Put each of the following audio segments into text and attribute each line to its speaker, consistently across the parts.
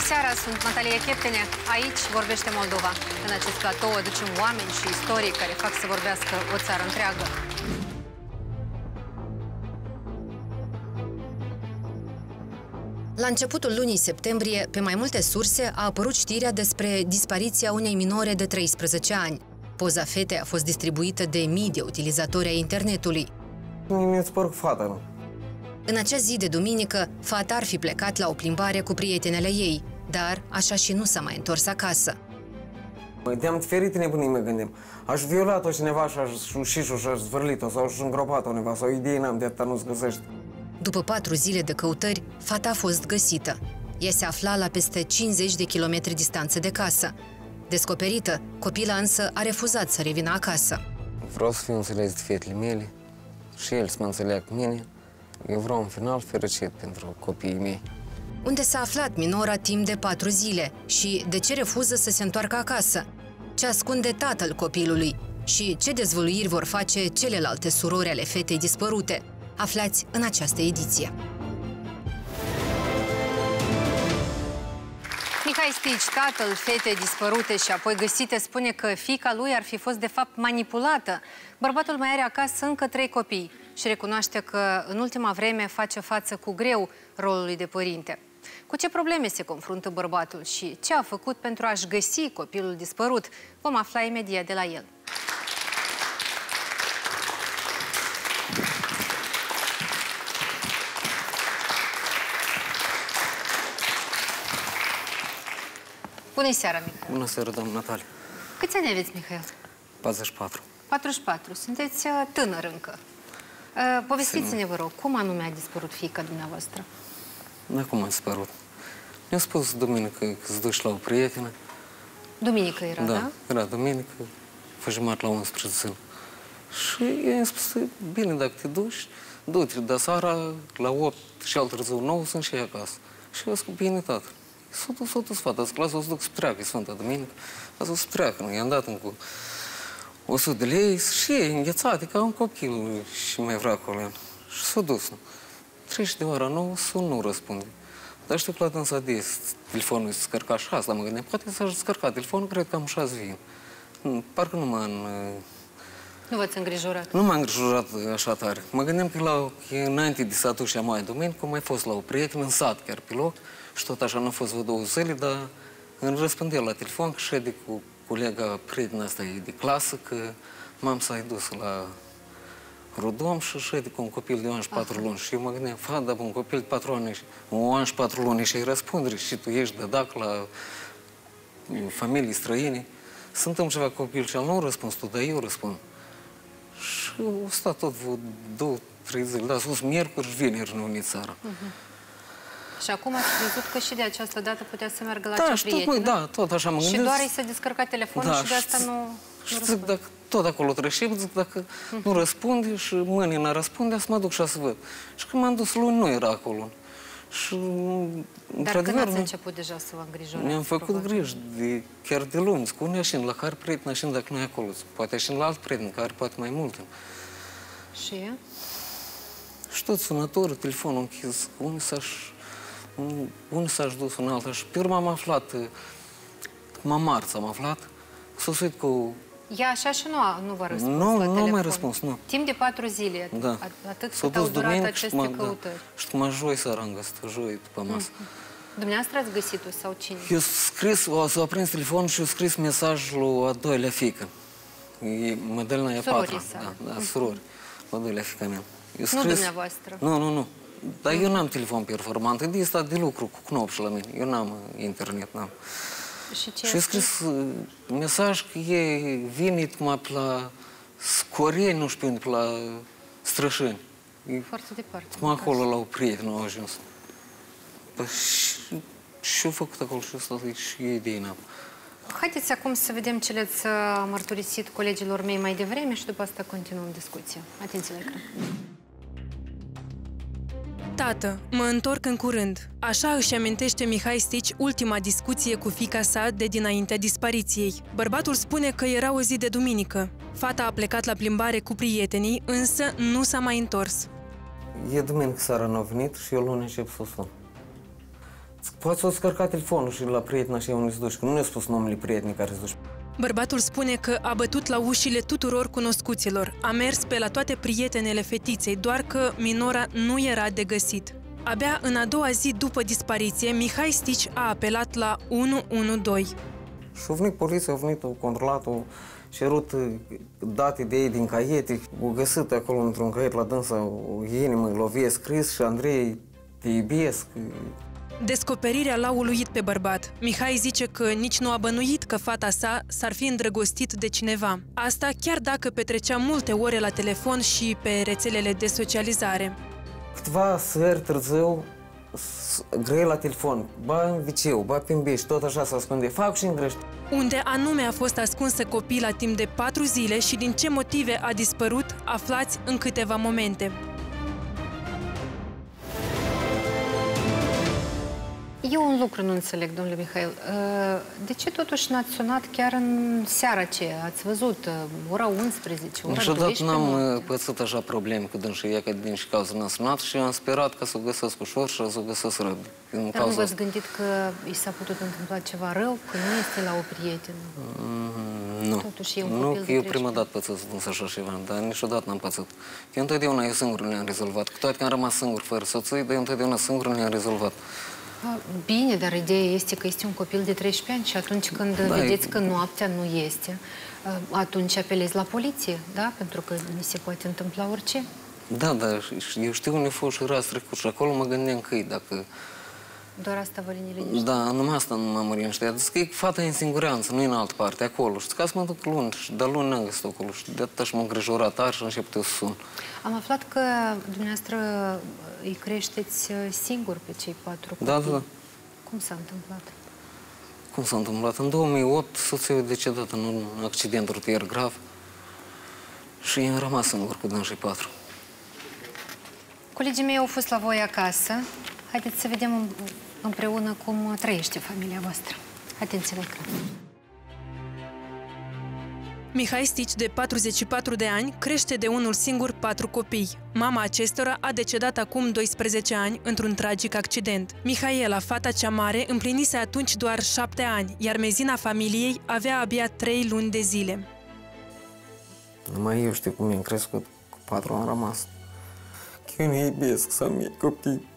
Speaker 1: seara, sunt Natalia Cheptene. Aici vorbește Moldova. În acest platou aducem oameni și istorii care fac să vorbească o țară întreagă. La începutul lunii septembrie, pe mai multe surse, a apărut știrea despre dispariția unei minore de 13 ani. Poza fetei a fost distribuită de mii de utilizatori ai internetului.
Speaker 2: Mi-ați părut fata, nu?
Speaker 1: În acea zi de duminică, fata ar fi plecat la o plimbare cu prietenele ei, dar așa și nu s-a mai întors acasă.
Speaker 2: De-am diferit nebunii mă gândim. Aș violat-o cineva și aș ușit-o și aș zvârlit-o sau aș îngropat-o undeva sau idei n-am, de atâta nu-ți găsești.
Speaker 1: După 4 zile de căutări, fata a fost găsită. Ea se afla la peste 50 de kilometri distanță de casă. Descoperită, copila însă a refuzat să revină acasă.
Speaker 2: Vreau să fiu înțeles de fetele mele și el să mă înțeleagă cu mine. Eu vreau un final fericit pentru copiii mei.
Speaker 1: Unde s-a aflat minora timp de 4 zile și de ce refuză să se întoarcă acasă? Ce ascunde tatăl copilului? Și ce dezvăluiri vor face celelalte surori ale fetei dispărute? Aflați în această ediție. Mihai Stici, tatăl fetei dispărute și apoi găsite, spune că fiica lui ar fi fost de fapt manipulată. Bărbatul mai are acasă încă 3 copii și recunoaște că în ultima vreme face față cu greu rolului de părinte. Cu ce probleme se confruntă bărbatul și ce a făcut pentru a-și găsi copilul dispărut? Vom afla imediat de la el. Bună seara, Mihail.
Speaker 2: Bună seara, doamnă Natalia.
Speaker 1: Câți ani aveți, Mihail?
Speaker 2: 44.
Speaker 1: 44. Sunteți tânăr încă. Povestiți-ne, vă rog, cum anume a dispărut fiica dumneavoastră?
Speaker 2: Da, cum a dispărut? Mi-a spus duminică că se duci la o prietenă.
Speaker 1: Duminică era, da?
Speaker 2: Da, era duminică, făjimat la 11. Și i-am spus, bine, dacă te duci, du-te, dar seara la 8 și al târziu 9 sunt și acasă. Și eu zic, bine, tată. S-a dus fata, zic, lasă-o să duc să treacă, e Sfânta Duminică, lasă-o să treacă. I-am dat cu 100 de lei și ei înghețate ca un copil și mai vrea acolo. Și s-a dus. 30 de ora 9, nu răspunde. Dar știu că la dânsa de telefonul se scărca și asta, mă gândeam, poate s-a scărcat telefonul, cred că am 6 vin. Parcă nu
Speaker 1: Nu v-ați îngrijorat?
Speaker 2: Nu m-a îngrijorat așa tare. Mă gândeam că înainte de să aduc și mai duminică, am mai fost la o prietenă în sat, chiar pe loc, și tot așa n-a fost vreo 2 zile, dar îmi răspândea la telefon că șede cu colega prietena asta de clasă, că m-am să-i dus la Rodom și șede cu un copil de 1 an și 4 luni. Și eu mă gândeam, dar un copil de 4 ani, 1 an și 4 luni și îi răspunde și tu ești dădac la familii străine. Se întâmplă ceva copil și el nu răspuns tu, dar eu răspund. Și o stat tot vreo 2-3 zile, dar sus miercuri și vineri nu unii țara.
Speaker 1: Și acum ați crezut că și de această dată putea să meargă la
Speaker 2: da,
Speaker 1: cea prietenă?
Speaker 2: Da, tot așa mă gândesc.
Speaker 1: Și doar îi se descărca telefonul și de asta nu
Speaker 2: zic, dacă tot acolo trășim, zic, dacă nu răspunde și mâine n-a răspunde, să mă duc și să văd. Și când m-am dus luni, nu era acolo. Și,
Speaker 1: dar când ați început deja să vă îngrijorați?
Speaker 2: Mi-am făcut griji, chiar de luni. Cu unii așa, la care prieten, așa, dacă nu e acolo. Poate așa la alt prieten, care poate mai multe.
Speaker 1: Și?
Speaker 2: Și tot sunătorul, telefonul închis, unde s-a dus un altă. Și pe urmă am aflat, marți am aflat, s-a suit cu...
Speaker 1: Ea așa și nu v-a răspuns la telefon?
Speaker 2: Nu mai răspuns, nu.
Speaker 1: Timp de 4 zile,
Speaker 2: da.
Speaker 1: Atât cât au durat aceste căutări. Da.
Speaker 2: Și cum joi seara am găsit, joi după masă.
Speaker 1: Dumneavoastră ați găsit-o sau cine?
Speaker 2: Eu s-a prins telefonul și eu scris mesajul a doilea fiică. Mădălina e a patra. Da, surori. A doilea fiică mea.
Speaker 1: Nu dumneavoastră?
Speaker 2: Nu. Dar eu n-am telefon performant, e de lucru cu knopș la mine. Eu n-am internet, n-am. Și eu scris mesaj că ei vine numai pe la Scoreni, nu știu, pe la Strășeni.
Speaker 1: Foarte departe.
Speaker 2: Cum acolo la o prietenă au ajuns. Și-au făcut acolo și ăsta și ei de n-am.
Speaker 1: Haideți acum să vedem ce le-ați mărturisit colegilor mei mai devreme și după asta continuăm discuția. Atenție la ecran.
Speaker 3: Tată, mă întorc în curând. Așa își amintește Mihai Stici ultima discuție cu fiica sa de dinaintea dispariției. Bărbatul spune că era o zi de duminică. Fata a plecat la plimbare cu prietenii, însă nu s-a mai întors.
Speaker 2: E duminică seara n-a venit și eu luni încep să sun. Poate să o scărca telefonul și la prietena și unde se duce, că nu ne-a spus numele prietenii care se duce.
Speaker 3: Bărbatul spune că a bătut la ușile tuturor cunoscuților, a mers pe la toate prietenele fetiței, doar că minora nu era de găsit. Abia în a doua zi după dispariție, Mihai Stici a apelat la 112.
Speaker 2: Și a venit poliția, a venit, a controlat, a cerut date de ei din caiete, au găsit acolo într-un caiet la dânsa o inimă, l-a scris și Andrei, te iubesc.
Speaker 3: Descoperirea l-a uluit pe bărbat. Mihai zice că nici nu a bănuit că fata sa s-ar fi îndrăgostit de cineva. Asta chiar dacă petrecea multe ore la telefon și pe rețelele de socializare.
Speaker 2: Câteva sări târziu, grei la telefon, ba în viceu, ba prin beș, tot așa se ascunde, fac și îngrește.
Speaker 3: Unde anume a fost ascunsă copila timp de 4 zile și din ce motive a dispărut, aflați în câteva momente.
Speaker 1: Eu un lucru nu înțeleg, domnule Mihail. De ce totuși n-ați sunat chiar în seara aceea? Ați văzut, ora 11, ora 12?
Speaker 2: Niciodată n-am pățit așa probleme cu dânsul, ea că din și cauza n-a sunat și am sperat ca să o găsesc ușor și să o găsesc rău.
Speaker 1: Dar nu v-ați gândit că i s-a putut întâmpla ceva rău, că nu este la o prietenă?
Speaker 2: Nu.
Speaker 1: Totuși e un
Speaker 2: nu,
Speaker 1: copil de
Speaker 2: eu
Speaker 1: 13
Speaker 2: prima dată pățesc însă așa ceva, dar niciodată n-am pățit. Eu întotdeauna eu singur le-am rezolvat. Cu toate că am rămas singur fără soție, dar eu întotdeauna singur le-am rezolvat.
Speaker 1: Bine, dar ideea este că este un copil de 13 ani și atunci când vedeți că noaptea nu este, atunci apelezi la poliție, da? Pentru că nu se poate întâmpla orice.
Speaker 2: Da, dar eu știu unde a fost și ras trecut și acolo mă gândeam că dacă...
Speaker 1: Doar asta vă liniște.
Speaker 2: Da, numai asta nu mă liniște. Adică că e fata în siguranță, nu în altă parte, acolo. Și ca să mă duc luni, dar luni n-am găsit acolo. Și de atât m-am îngrijorat tare și am început să sun.
Speaker 1: Am aflat că dumneavoastră îi creșteți singur pe cei 4 copii.
Speaker 2: Da, da.
Speaker 1: Cum s-a întâmplat?
Speaker 2: Cum s-a întâmplat? În 2008, soția a decedat în un accident rutier grav și am rămas singur cu dânsii 4.
Speaker 1: Colegii mei au fost la voi acasă. Haideți să vedem împreună cum trăiește familia voastră. Atenție la ecran.
Speaker 3: Mihai Stici, de 44 de ani, crește de unul singur 4 copii. Mama acestora a decedat acum 12 ani într-un tragic accident. Mihaela, fata cea mare, împlinise atunci doar 7 ani, iar mezina familiei avea abia 3 luni de zile.
Speaker 2: Numai eu știu cum i-am crescut, cu 4 am rămas. Eu nu iubesc să am mici copii.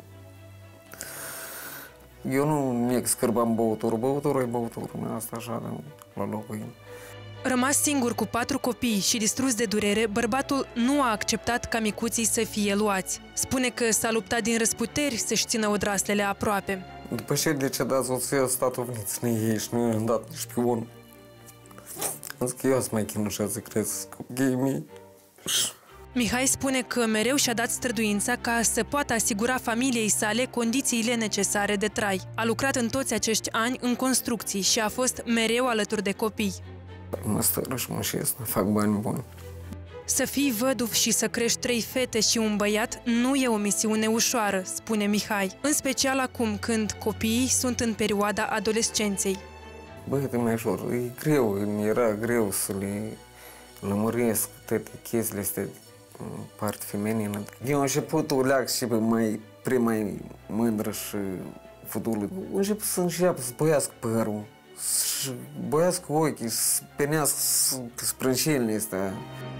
Speaker 2: Eu nu scârbam băuturul, băuturul e băuturul, asta așa, la locul ei.
Speaker 3: Rămas singur cu 4 copii și distrus de durere, bărbatul nu a acceptat ca micuții să fie luați. Spune că s-a luptat din răsputeri să-și țină odraslele aproape.
Speaker 2: După ce decedat soția, statul a venit să ne iei și nu i-am dat nici pe unul. Am zis că eu să mai chinușa să cresc copiii mei.
Speaker 3: Mihai spune că mereu și-a dat străduința ca să poată asigura familiei sale condițiile necesare de trai. A lucrat în toți acești ani în construcții și a fost mereu alături de copii.
Speaker 2: Mă stără și mă șesc, fac bani buni.
Speaker 3: Să fii văduv și să crești 3 fete și un băiat nu e o misiune ușoară, spune Mihai, în special acum când copiii sunt în perioada adolescenței.
Speaker 2: Băi, e mai ușor, e greu, mi era greu să le lămuresc toate chestiile astea parte feminină. Eu am început o leac și mai mândră și fudulă. Am început să înceapă să băiască părul, să băiască ochii, să penească sprâncenile astea.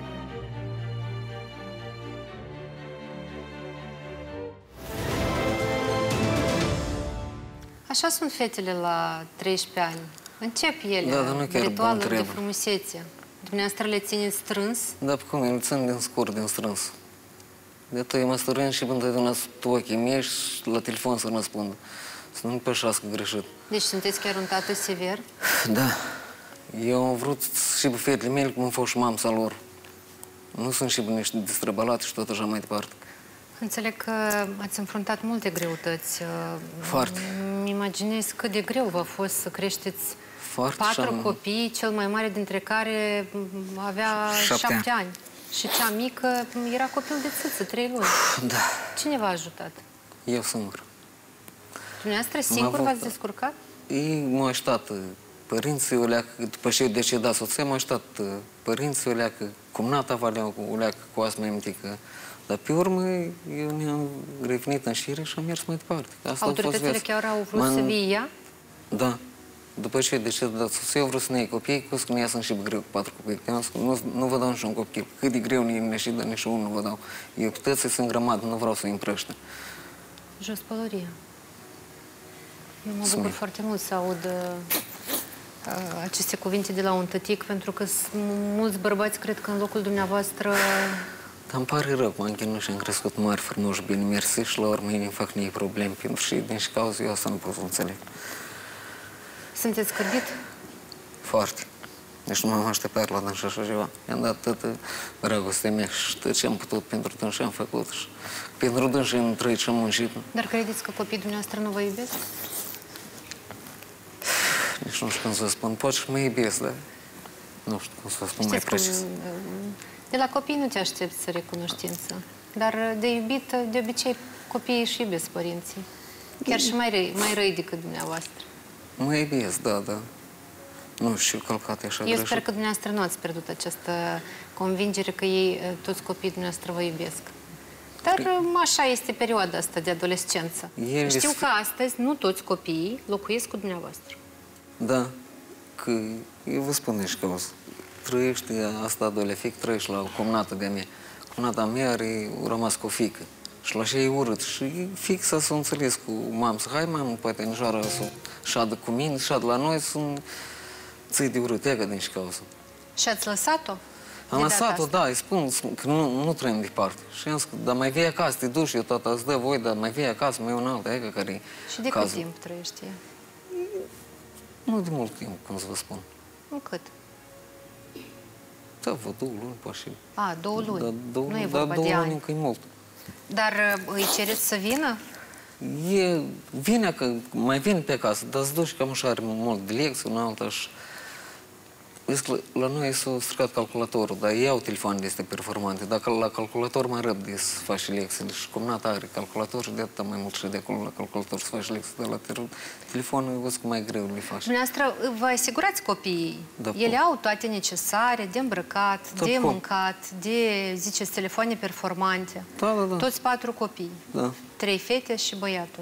Speaker 1: Așa sunt fetele la 13 ani. Încep ele ritualul de frumusețe. Dumneavoastră le țineți strâns?
Speaker 2: Da, pe cum? Eu le țin din scurt, din strâns. De atât eu mă strâng și întotdeauna cu ochii mei și la telefon să răspundă. Să nu-mi pășească greșit.
Speaker 1: Deci sunteți chiar un tată sever?
Speaker 2: Da. Eu am vrut și pe fetele mele cum am fost și mamsa lor. Nu sunt și pe niște destrăbălate și tot așa mai departe.
Speaker 1: Înțeleg că ați înfruntat multe greutăți.
Speaker 2: Foarte.
Speaker 1: Îmi imaginez cât de greu v-a fost să creșteți 4 copii, cel mai mare dintre care avea 7 ani. Și cea mică era copil de țâță, 3 luni.
Speaker 2: Da.
Speaker 1: Cine v-a ajutat?
Speaker 2: Eu singur.
Speaker 1: Dumneavoastră singur v-ați descurcat?
Speaker 2: Ei m-au ajutat părinții, o leacă, după ce eu decedat soția, m-au ajutat părinții, o leacă, cumnata valea, o leacă cu asta mai mitică. Dar pe urmă eu ne-am revenit în șire și am mers mai departe.
Speaker 1: Autoritățile chiar au vrut să vii ea?
Speaker 2: Da. După ce decid de sus, eu vreau să ne iei copii, că ne iasă și greu cu 4 copii. Nu vă dau niciun copil. Cât de greu ne și de nici unul nu vă dau. Eu cu tății sunt grămadă, nu vreau să îi împrăște.
Speaker 1: Jos pălăria. Eu mă bucur foarte mult să aud aceste cuvinte de la un tătic, pentru că mulți bărbați cred că în locul dumneavoastră...
Speaker 2: Dar îmi pare rău, m-am chinut și am crescut mari, frumoși, bine mersi și la urmă ei îmi fac nici probleme, pentru și din și cauză eu asta nu pot să înțeleg.
Speaker 1: Sunteți scârbit?
Speaker 2: Foarte. Deci nu m-am așteptat la dânsa așa ceva. I-am dat toată dragostea mea și tot ce am putut pentru dânsa am făcut. Și pentru dânsa am trăit și am muncit.
Speaker 1: Dar credeți că copiii dumneavoastră nu vă iubesc?
Speaker 2: Nici nu știu cum să spun. Poate și mă iubesc, dar nu știu cum să spun mai precis.
Speaker 1: De la copii nu te aștepți să recunoștință. Dar de iubit, de obicei, copiii își iubesc părinții. Chiar și mai răi decât dumneavoastră.
Speaker 2: Mă iubesc, da. Nu știu, călcate așa greșit.
Speaker 1: Eu sper că dumneavoastră nu ați pierdut această convingere că ei, toți copiii dumneavoastră, vă iubesc. Dar așa este perioada asta de adolescență. Știu că astăzi nu toți copiii locuiesc cu dumneavoastră.
Speaker 2: Da, că eu vă spun și că o să trăiește asta adolescent, trăiește la o cumnată de-a mea. Cumnata mea are rămas cu o fiică. Și la așa e urât. Și fix să o înțeles cu mamă, să hai mamă, poate în joară să șadă cu mine, șadă la noi, sunt ții de urât, ega din și cauză.
Speaker 1: Și ați lăsat-o?
Speaker 2: Am lăsat-o, da, îi spun că nu trăim departe. Și am zis, dar mai vii acasă, te duci, eu tata îți dă voi, dar mai vii acasă, mai e un alt, ega care-i
Speaker 1: Și de cât timp trăiește ea?
Speaker 2: Nu de mult timp, cum să vă spun.
Speaker 1: Nu cât?
Speaker 2: Da, vă 2 luni, poate și...
Speaker 1: 2 luni.
Speaker 2: Da,
Speaker 1: nu e vorba de ani.
Speaker 2: 2 luni încă e mult.
Speaker 1: Dar îi cereți să vină?
Speaker 2: Vine, că mai vine pe acasă, dar se duce cam așa, are mult de lecții, una alta și... La noi s-a stricat calculatorul, dar iau telefoane de performante. Dacă la calculator mai răb de să faci lecțiile și cumnata are calculator și de atâta mai mult și de acolo la calculator să faci lecții, dar la telefonul eu văd că mai greu le faci.
Speaker 1: Dumneavoastră, vă asigurați copiii?
Speaker 2: Da,
Speaker 1: ele au toate necesare, de îmbrăcat, de mâncat, de, ziceți, telefoane performante.
Speaker 2: Da.
Speaker 1: Toți 4 copii.
Speaker 2: Da.
Speaker 1: 3 fete și băiatul.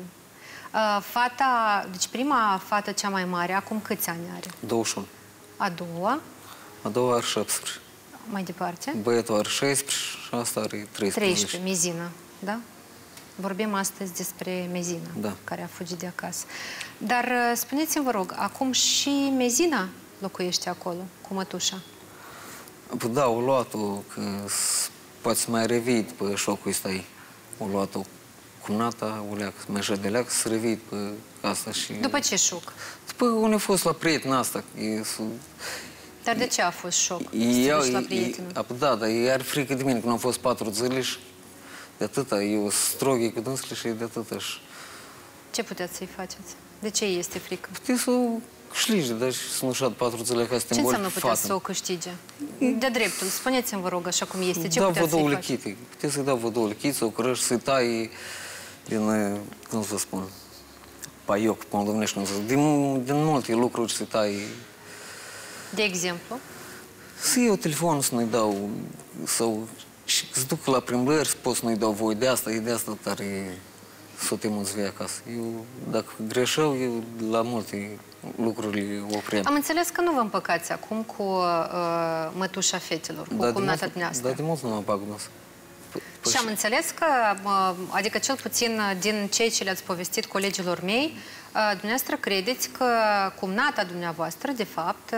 Speaker 1: Deci prima fată cea mai mare, acum câți ani are?
Speaker 2: 21.
Speaker 1: A doua?
Speaker 2: A doua are 17.
Speaker 1: Mai departe?
Speaker 2: Băiatul are 16 și asta are 13.
Speaker 1: 13, Mezina, da? Vorbim astăzi despre Mezina,
Speaker 2: da,
Speaker 1: care a fugit de acasă. Dar spuneți-mi, vă rog, acum și Mezina locuiește acolo, cu mătușa?
Speaker 2: Da, o luat-o, că poate să mai revii după șocul ăsta ei. O luat-o cumnata, o leacă, mai așa de leacă, să revii după asta și...
Speaker 1: După ce șoc?
Speaker 2: După unde a fost la prietena asta.
Speaker 1: Dar de ce a fost șoc? Să la prietenul?
Speaker 2: Da, dar ea are frică de mine, că nu au fost 4 zile și de atâta. Eu stroghi cu dânsele și de atâta.
Speaker 1: Ce puteți să-i faceți? De ce este frică?
Speaker 2: Puteți să o câștige, dar și să nu șadă 4 zile ca să te îmboli.
Speaker 1: Ce înseamnă puteți să o câștige? De dreptul, spuneți-mi, vă rog, așa cum este, ce puteți să-i faceți?
Speaker 2: Puteți să-i dau vă 2 lichite, să o curăși, să-i tai din, cum să vă spun, paioc, pe moldovenești, cum să zic, din multe lucruri să-i tai.
Speaker 1: De exemplu?
Speaker 2: Să iau telefonul, să nu-i dau, sau și să duc la plimbări, să pot să nu-i dau voie de asta, e de asta tare să te mulți vei acasă. Eu, dacă greșeau, eu la multe lucruri le opream.
Speaker 1: Am înțeles că nu vă împăcați acum cu mătușa fetelor, cu cumnata dumneavoastră.
Speaker 2: Da, de mult nu mă împac cu asta.
Speaker 1: Și am înțeles că, adică cel puțin din ceea ce le-ați povestit colegilor mei, dumneavoastră credeți că cumnata dumneavoastră, de fapt,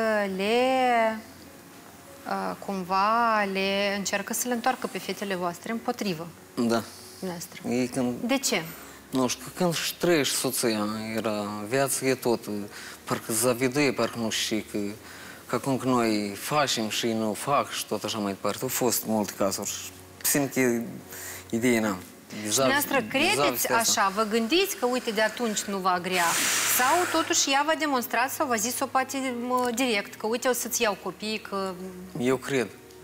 Speaker 1: cumva le încearcă să le întoarcă pe fetele voastre împotrivă.
Speaker 2: Da.
Speaker 1: De ce?
Speaker 2: Nu știu, când își trăiești soția, era viață, e tot, parcă zaviduie, parcă nu știu, că acum că noi facem și nu fac și tot așa mai departe. Au fost multe cazuri. Simt că ideea n-am.
Speaker 1: Dumneavoastră credeți așa? Vă gândiți că, uite, de atunci nu va agrea? Sau, totuși, ea v-a demonstrat sau v-a zis-o poate direct, că, uite, o să-ți iau copii, că...
Speaker 2: Eu cred.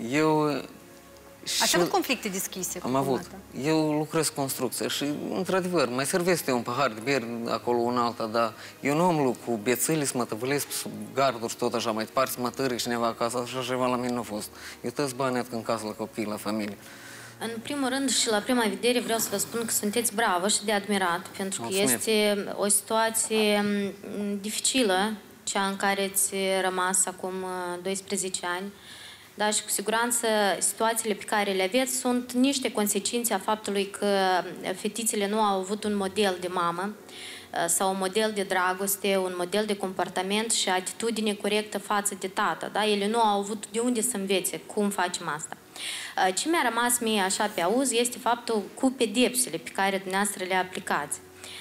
Speaker 1: Ați avut conflicte deschise cu
Speaker 2: Am avut. Eu lucrez construcție și, într-adevăr, mai servesc un pahar de beri acolo, un alta, dar eu nu am lucru cu bețele, să mă tăvălesc sub garduri și tot așa mai departe, să mă tăric cineva acasă, așa ceva la mine nu a fost. Eu tăți banii în casă la copii, la familie.
Speaker 4: În primul rând și la prima vedere vreau să vă spun că sunteți bravă și de admirat, pentru că este o situație dificilă, cea în care ați rămas acum 12 ani. Dar și cu siguranță situațiile pe care le aveți sunt niște consecințe a faptului că fetițele nu au avut un model de mamă sau un model de dragoste, un model de comportament și atitudine corectă față de tată. Da? Ele nu au avut de unde să învețe cum facem asta. Ce mi-a rămas mie așa pe auz este faptul cu pedepsele pe care dumneavoastră le aplicați.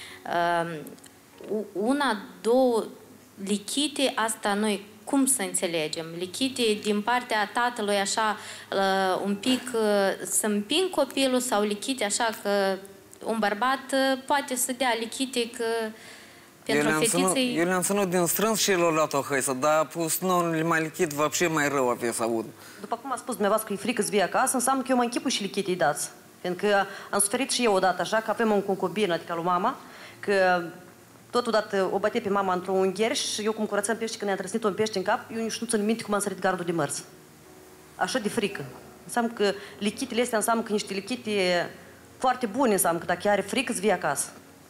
Speaker 4: Una, două lichite, asta noi cum să înțelegem? Lichite din partea tatălui așa un pic să împing copilul sau lichite așa că un bărbat poate să dea lichite că pentru fetițe...
Speaker 2: Eu le-am ținut din strâns și le-au luat o hăisă, dar a pus nouă mai lichid, văpșe mai rău avea să aud.
Speaker 5: După cum a spus dumneavoastră că e frică să vii acasă, înseamnă că eu mă închipui și lichite îi dați. Pentru că am suferit și eu odată așa, că avem un concubin, adică lui mama, că totodată o bate pe mama într-un ungher și eu cum curățam pește, când i-am trăsnit-o în pește în cap, eu nici nu țin minte cum am sărit gardul de mărți. Așa de frică. Înseamnă că lichitele astea înseamnă că niște lichite foarte bune, înseamnă că dacă are frică să vii acasă.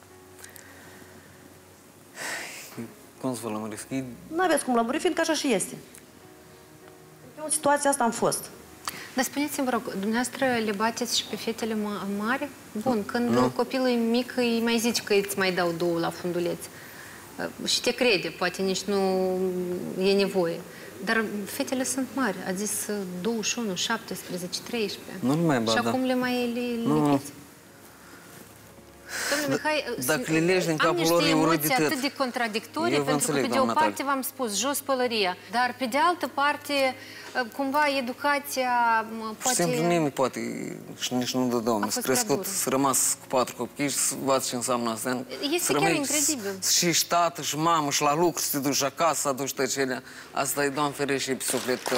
Speaker 2: Cum să vă lămuresc?
Speaker 5: Nu aveți cum lămuri, fiindcă așa și este. Eu în situația asta am fost.
Speaker 1: Dar spuneți-mi, vă rog, dumneavoastră le bateți și pe fetele mari? Bun, când copilul e mic, îi mai zici că îți mai dau două la funduleț. Și te crede, poate nici nu e nevoie. Dar fetele sunt mari, a zis 21, 17, 13.
Speaker 2: Nu mai bat,
Speaker 1: și acum le mai lipiți? Domnule Mihai,
Speaker 2: dacă le legi din capul lor,
Speaker 1: am niște emoții atât de contradictorii, pentru că pe de o parte v-am spus, jos pălăria, dar pe de altă parte, cumva, educația poate...
Speaker 2: Simplu nimeni poate, și nici nu dă Domnul, să crescut, să rămas cu 4 copii și să învați ce înseamnă asta.
Speaker 1: Este chiar incredibil.
Speaker 2: Și tată, și mamă, și la lucru, să te duci acasă, să aduci tăcelea. Asta e, Doamne ferește, și pe suflet tău.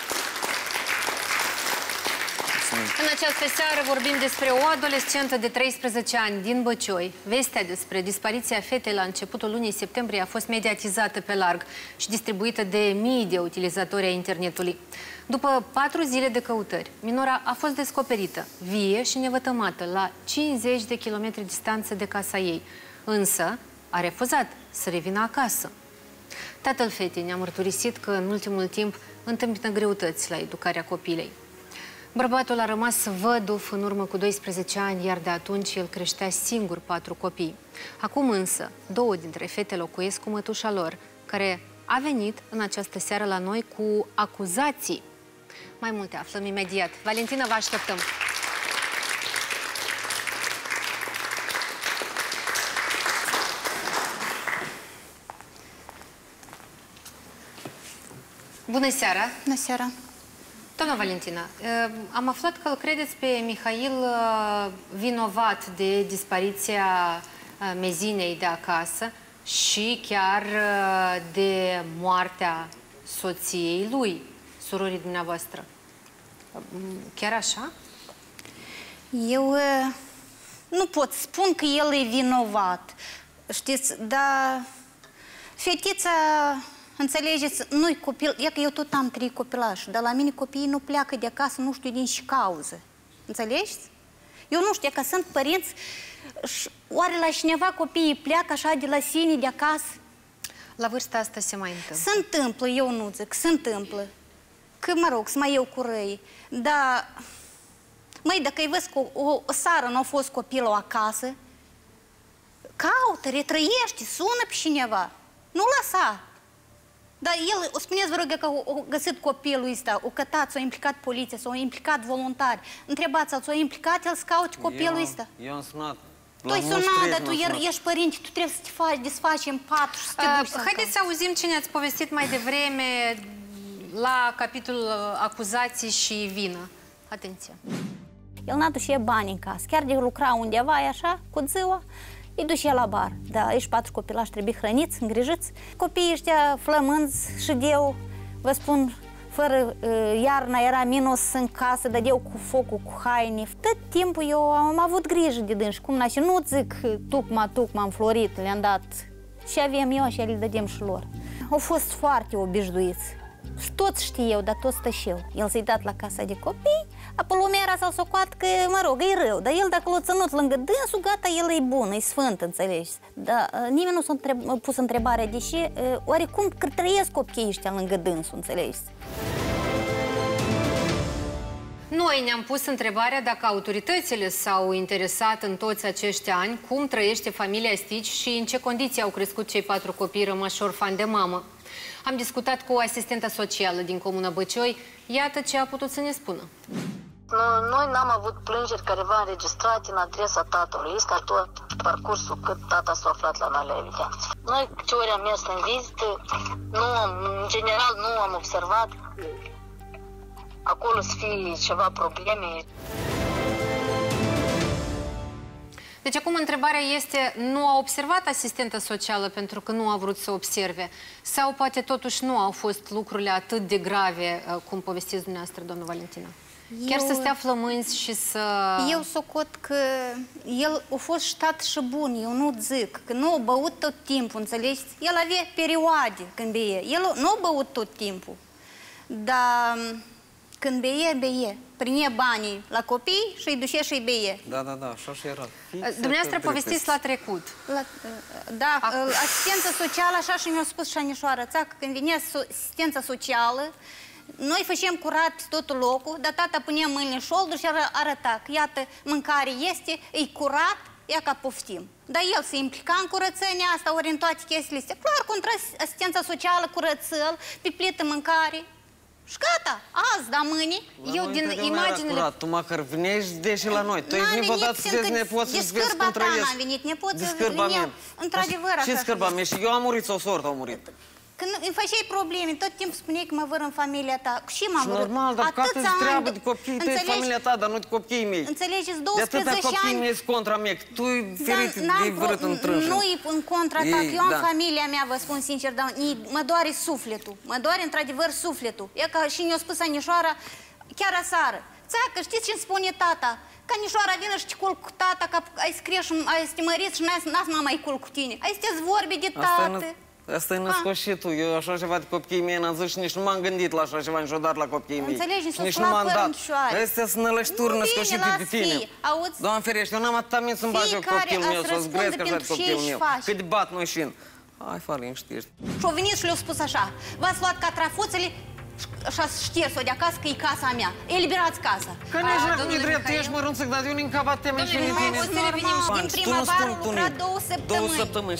Speaker 1: În această seară vorbim despre o adolescentă de 13 ani din Băcioi. Vestea despre dispariția fetei la începutul lunii septembrie a fost mediatizată pe larg și distribuită de mii de utilizatori ai internetului. După 4 zile de căutări, minora a fost descoperită, vie și nevătămată, la 50 de kilometri distanță de casa ei. Însă a refuzat să revină acasă. Tatăl fetei ne-a mărturisit că în ultimul timp întâmpină greutăți la educarea copilei. Bărbatul a rămas văduv în urmă cu 12 ani, iar de atunci el creștea singur 4 copii. Acum însă, 2 dintre fete locuiesc cu mătușa lor, care a venit în această seară la noi cu acuzații. Mai multe aflăm imediat. Valentina, vă așteptăm! Bună seara!
Speaker 6: Bună seara!
Speaker 1: Doamna Valentina, am aflat că îl credeți pe Mihail vinovat de dispariția Mezinei de acasă și chiar de moartea soției lui, surorii dumneavoastră. Chiar așa?
Speaker 6: Eu nu pot spun că el e vinovat, știți, dar fetița... Înțelegeți, nu-i copil, e că eu tot am 3 copilași, dar la mine copiii nu pleacă de acasă, nu știu din ce cauză. Înțelegeți? Eu nu știu, că sunt părinți, oare la cineva copiii pleacă așa de la sine, de acasă?
Speaker 1: La vârsta asta se mai întâmplă.
Speaker 6: Se întâmplă, eu nu zic, se întâmplă. Că, mă rog, să mai eu cu răi. Dar, măi, dacă îi văd că o seară nu a fost copilul acasă, caută, retrăiește, sună pe cineva. Nu lăsa. Dar el, o spuneți, vă rog, că a găsit copilul ăsta, o cătat, s-a implicat poliția, s-a implicat voluntari. Întrebați-l, s-a implicat el să caute copilul ăsta?
Speaker 2: Eu am sunat.
Speaker 6: Tu ai sunat, dar tu ești părinte, tu trebuie să te desfaci în pat și să te duci să
Speaker 1: haideți să auzim ce ne-ați povestit mai devreme la capitolul acuzații și vină. Atenție!
Speaker 6: El n-a dus bani în casă, chiar de lucra undeva, așa, cu ziua, îi duce la bar. Da, aici 4 copilași trebuie hrăniți, îngrijiți. Copiii ăștia flămânzi și deu, vă spun, fără iarna era minus în casă, dădeau cu focul, cu haine. Tot timpul eu am avut grijă de dânsi, cum și nu zic tucma, înflorit, le-am dat. Și avem eu și le dădem și lor. Au fost foarte obișnuiți. toți știu, dar toți tășeau. El s-a dat la casa de copii, apoi lumea era să-l socoată că, mă rog, e rău. Dar el, dacă l-a ținut lângă dânsul, gata, el e bun, e sfânt, înțelegi? Dar nimeni nu s-a pus întrebarea de ce, oarecum că trăiesc copiii ăștia lângă dânsul, înțelegi?
Speaker 1: Noi ne-am pus întrebarea dacă autoritățile s-au interesat în toți acești ani cum trăiește familia Stici și în ce condiții au crescut cei 4 copii rămași orfani de mamă. Am discutat cu o asistentă socială din Comuna Băcioi. Iată ce a putut să ne spună.
Speaker 7: Noi n-am avut plângeri careva înregistrate în adresa tatălui. Este tot parcursul cât tata s-a aflat la înalea evidență. Noi, ce ori am mers în vizită, în general nu am observat acolo să fie ceva probleme.
Speaker 1: Deci acum întrebarea este, nu a observat asistenta socială pentru că nu a vrut să observe? Sau poate totuși nu au fost lucrurile atât de grave, cum povestiți dumneavoastră, doamnă Valentina? Chiar să stea flămânzi și să...
Speaker 6: Eu socot că el a fost ștat și bun, eu nu zic, că nu a băut tot timpul, înțelegi? El avea perioade când beie, el nu a băut tot timpul, dar... Când beie, prinde banii la copii și îi duce și îi beie.
Speaker 2: Da, așa și era.
Speaker 1: Dumneavoastră povestiți la trecut.
Speaker 6: Da, asistența socială, așa și mi-a spus Șanișoara Țacă, când vine asistența socială, noi facem curat tot locul, dar tata punea mâinile în șolduri și arăta că, iată, mâncare este, e curat, ia ca poftim. Dar el se implica în curățenia asta, ori în toate chestiile astea. Clar, contra asistența socială, curățăl, pe plită mâncare. Și gata, azi, dar mâine, eu din imaginile...
Speaker 2: Tu măcar venești deși la noi. Tu ești nevodat să vezi nepoți să-ți vezi cum trăiesc.
Speaker 6: N-am venit, nepoții veneau, într-adevăr, așa.
Speaker 2: Ce scârba mea? Și eu am murit sau sorta a murit?
Speaker 6: Când îmi făceai probleme, tot timpul spuneai că mă văr în familia ta. Și m-am vrut.
Speaker 2: Normal, dar ca să-ți treabă de copiii tăi, familia ta, dar nu de copiii mei.
Speaker 6: Înțelegeți, 12 ani...
Speaker 2: De atâta copiii mei sunt contra mea, că tu e ferit de vărât în trânșă.
Speaker 6: Nu e în contra ta, că eu am familia mea, vă spun sincer, dar mă doare sufletul. Mă doare într-adevăr sufletul. E ca și ne-a spus Anișoara chiar aseară. Țacă, știți ce-mi spune tata? Că Anișoara vină și te culc cu tata, că ai scrie și ai să te măriți și n-ați mai culc cu tine. Ai să te vorbi de tată.
Speaker 2: Asta e născoșitul. Eu așa ceva de copiii mei n-am zis și nici nu m-am gândit la așa ceva niciodată la copiii mei.
Speaker 6: Înțelegi,
Speaker 2: nici nu m-am dat. Astea sunt nălășturi născoșite de tine. Doamne ferește, eu n-am atâta minte să-mi bagi eu copilul meu, să-l zgresc așa de copilul meu. Cât de bat noi și-n. Hai, fă liniștești.
Speaker 6: Și-o venit și le-a spus așa, v-ați luat catrafuțele și ați șters-o de acasă că e casa mea. Eliberați casa.
Speaker 2: Că nici nu mi drept, ești mărunțăc, dar eu nu-mi cabat teme și
Speaker 6: din primăvară am lucrat 2 săptămâni.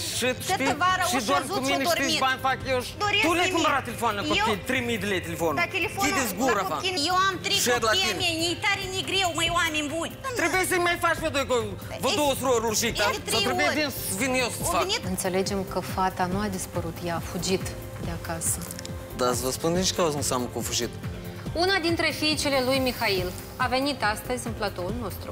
Speaker 2: Și doar cu mine știți bani fac eu și... Tu le-ai cumpărat telefon la copii, 3.000 de lei telefonul. Chideți gura, fa.
Speaker 6: Eu am 3 copii mei, ni tare, ni greu, măi, oameni buni.
Speaker 2: Trebuie să-i mai faci pe doi, vă 2 surori rușic, da? Sau trebuie să vin eu să-ți fac.
Speaker 1: Înțelegem că fata nu a dispărut, ea a fugit de acasă.
Speaker 2: Da, să vă spun din ce cauză înseamnă că a fugit.
Speaker 1: Una dintre fiicele lui Mihail a venit astăzi în platoul nostru.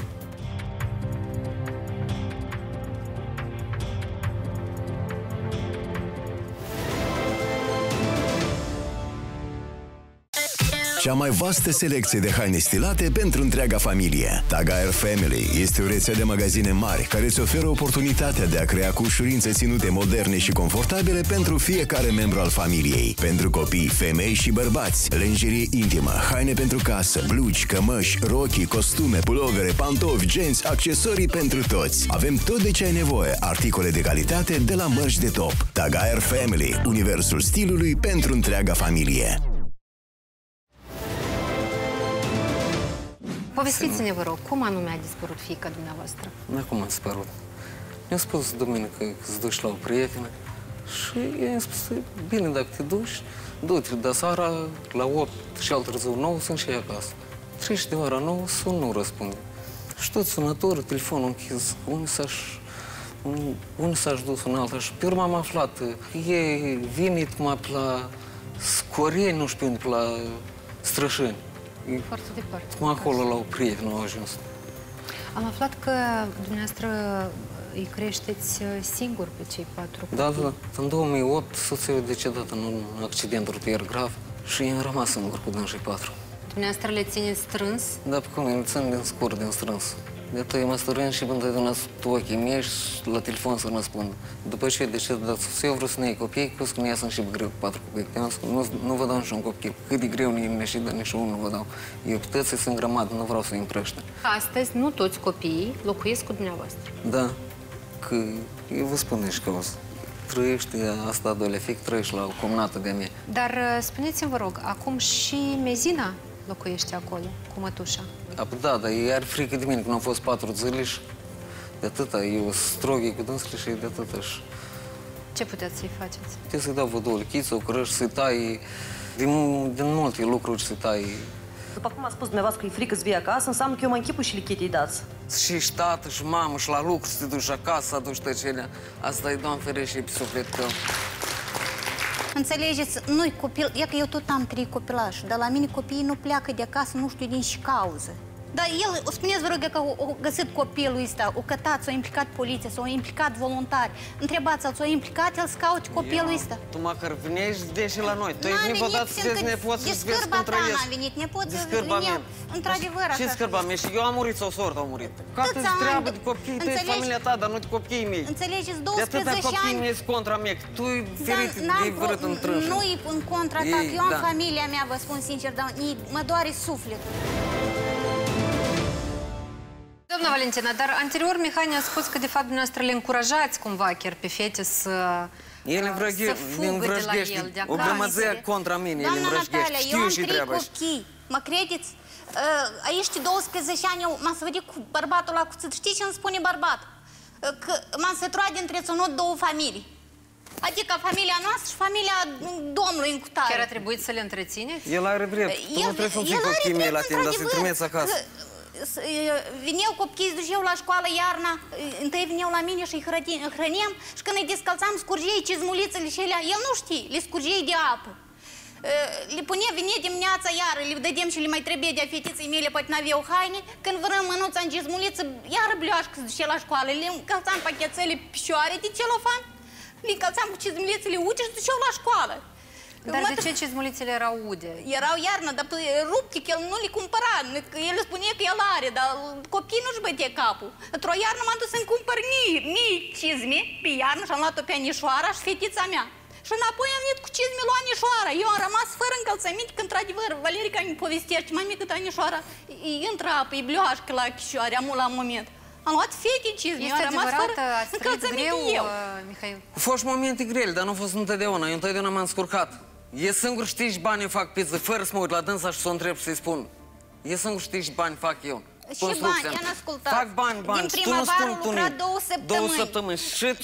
Speaker 8: Cea mai vastă selecție de haine stilate pentru întreaga familie. Tag Heuer Family este o rețea de magazine mari care îți oferă oportunitatea de a crea cu ușurință ținute moderne și confortabile pentru fiecare membru al familiei. Pentru copii, femei și bărbați, lenjerie intimă, haine pentru casă, blugi, cămăși, rochii, costume, pulovere, pantofi, genți, accesorii pentru toți. Avem tot de ce ai nevoie, articole de calitate de la mărci de top. Tag Heuer Family, universul stilului pentru întreaga familie.
Speaker 1: Povestiți-ne, vă rog, cum anume a dispărut fiica dumneavoastră?
Speaker 2: Cum a dispărut? Mi-a spus duminică că se duci la o prietenă și i-am spus, bine, dacă te duci, du-te, dar seara la 8 și al târziu 9 sunt și acasă. 3 de ora 9 sun, nu răspunde. Și tot sunătorul, telefonul închis, unde s-a dus în alta și pe urmă am aflat că e venit cum la Scoreni, nu știu unde, la Strășeni.
Speaker 1: Foarte departe.
Speaker 2: Cum acolo la o prietenă au ajuns.
Speaker 1: Am aflat că dumneavoastră îi creșteți singur pe cei 4 copii.
Speaker 2: Da. În 2008 soția a decedat în un accident rutier grav și i-am rămas singur cu dânsii 4.
Speaker 1: Dumneavoastră le țineți strâns?
Speaker 2: Da, pe cum îi țin din scurt, din strâns. De atât mă stărân și până totdeauna tu ochii mei și la telefon să răspund. După ce de ce dați, eu vreau să ne iei copii, că nu sunt și greu cu 4 copii. Nu vă dau niciun copil. Cât de greu ne și de nici unul nu vă dau. Eu puteți să sunt grămadă, nu vreau să îi împrăște.
Speaker 1: Astăzi nu toți copiii locuiesc cu dumneavoastră.
Speaker 2: Da, că eu vă spun și că o să trăiește asta, doilea fiic, trăiești la o comnată de-a mea.
Speaker 1: Dar spuneți-mi, vă rog, acum și Mezina locuiește acolo, cu mătușa.
Speaker 2: Da, dar e are frică de mine, că nu au fost 4 zile și de atâta, eu stroghi cu dânsele și de atâta.
Speaker 1: Ce puteți să-i faceți?
Speaker 2: Puteți să-i dau vădul, chiță, o crăști, să-i tai din multe lucruri, să-i tai.
Speaker 5: După cum a spus dumneavoastră că e frică să vii acasă, înseamnă că eu mă închipui și lichetei dați.
Speaker 2: Și tată, și mamă, și la lucru, să te duci acasă, să aduci tăcelea. Asta e, Doamne ferește, pe suflet tău.
Speaker 6: Înțelegeți, nu-i copil, e că eu tot am 3 copilași, dar la mine copiii nu pleacă de acasă, nu știu din ce cauză. Dar el, spuneți, vă rog, că o găsit copilul ăsta, o cătat, s-a implicat poliția, s-a implicat voluntari. Întrebați-l, s-a implicat, el să caute copilul ăsta.
Speaker 2: Tu măcar venești, deși la noi. Tu ești nevodat să vezi nepoți să-ți vezi cum trăiesc.
Speaker 6: n-am venit, nepoți să vin el, într-adevăr, așa.
Speaker 2: Ce scârba mea? Și eu am murit sau sorta a murit? Ca-ți treabă de copiii tăi, familia ta, dar nu de copiii mei.
Speaker 6: Înțelegeți, 12 ani...
Speaker 2: De atâta copiii mei sunt contra mea, că tu-i ferit de vărât în trânșă.
Speaker 6: Nu-i în contra ta, eu am familia mea, vă spun sincer, dar mă doare sufletul.
Speaker 1: Doamna Valentina, dar anterior Mihai ne-a spus că de fapt dumneavoastră le încurajați cumva chiar pe fete să fugă de la el de acasă.
Speaker 2: O grămăzea contra mine, el învrăjghește. Știu și treaba.
Speaker 6: Eu am 3 copii, mă credeți? Aici 12 ani m-am săvărit cu bărbatul ăla cuțit. Știți ce îmi spune bărbatul? Că m-am săturat de întreținut 2 familii. Adică familia noastră și familia domnului în cutare.
Speaker 1: Chiar a trebuit să le întrețineți?
Speaker 2: El are drept. Tu nu trebuie să-mi ții copiii mei la tine, dar să-i trimiți acasă.
Speaker 6: Vineau copiii, îți duceau la școală iarna, întâi vineau la mine și îi hrăneam și când îi descălțam scurgei, cizmulițele și alea, el nu știe, le scurgei de apă. Le punea, vine dimineața iară, le dădeam și le mai trebuie de-a fetiței mele, poate n-aveau haine, când vărăm mânuța în cizmuliță, iară bleoașcă se duce la școală, le încălțam pachețele picioare de celofan, le încălțam cu cizmulițele ude și duceau la școală.
Speaker 1: Dar de ce cizmulițele erau ude?
Speaker 6: Erau iarnă, dar rupte, că el nu le cumpăra. El spunea că el are, dar copiii nu-și bătea capul. Într-o iarnă m-am dus să-mi cumpăr nii cizme pe iarnă și am luat-o pe Anișoara și fetița mea. Și înapoi am venit cu cizme la Anișoara. Eu am rămas fără încălțăminte, că într-adevăr Valerica mi povestește mai mică Anișoara intră apă, e blioașcă la chișoare, amul la moment. Am luat fete cizme, eu am rămas fără încălțăminte eu.
Speaker 1: Mihail?
Speaker 2: Au fost momente grele, dar nu au fost întotdeauna. Eu întotdeauna m-am scurcat. E singur știi și bani fac pizza, fără să mă uit la dânsa și să o întreb și să-i spun. E singur știi și bani fac eu.
Speaker 6: Și bani, i-am ascultat.
Speaker 2: Fac bani.
Speaker 6: Din primăvară au lucrat 2 săptămâni.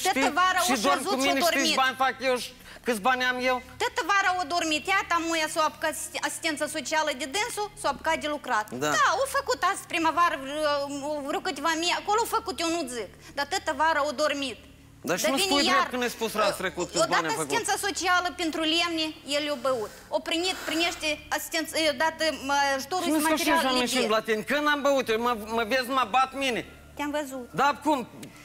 Speaker 2: Și doar cu mine știi și bani fac eu și câți bani am eu?
Speaker 6: Tătă vara o dormit, iată muia s-a apucat asistență socială de dânsul, s-a apucat de lucrat. Da, au făcut azi primăvară vreo câteva mii, acolo au făcut, eu nu zic. Dar tătă vara o dormit.
Speaker 2: Dar și nu spui drept când ai spus raz trecut câți bani am făcut.
Speaker 6: Odată asistența socială pentru lemne, el i-a băut. O primește asistență, odată ajutorul și material
Speaker 2: lipier. La tine. Când am băut, mă vezi, mă bat mine.
Speaker 6: Te-am văzut.
Speaker 2: Da, cum?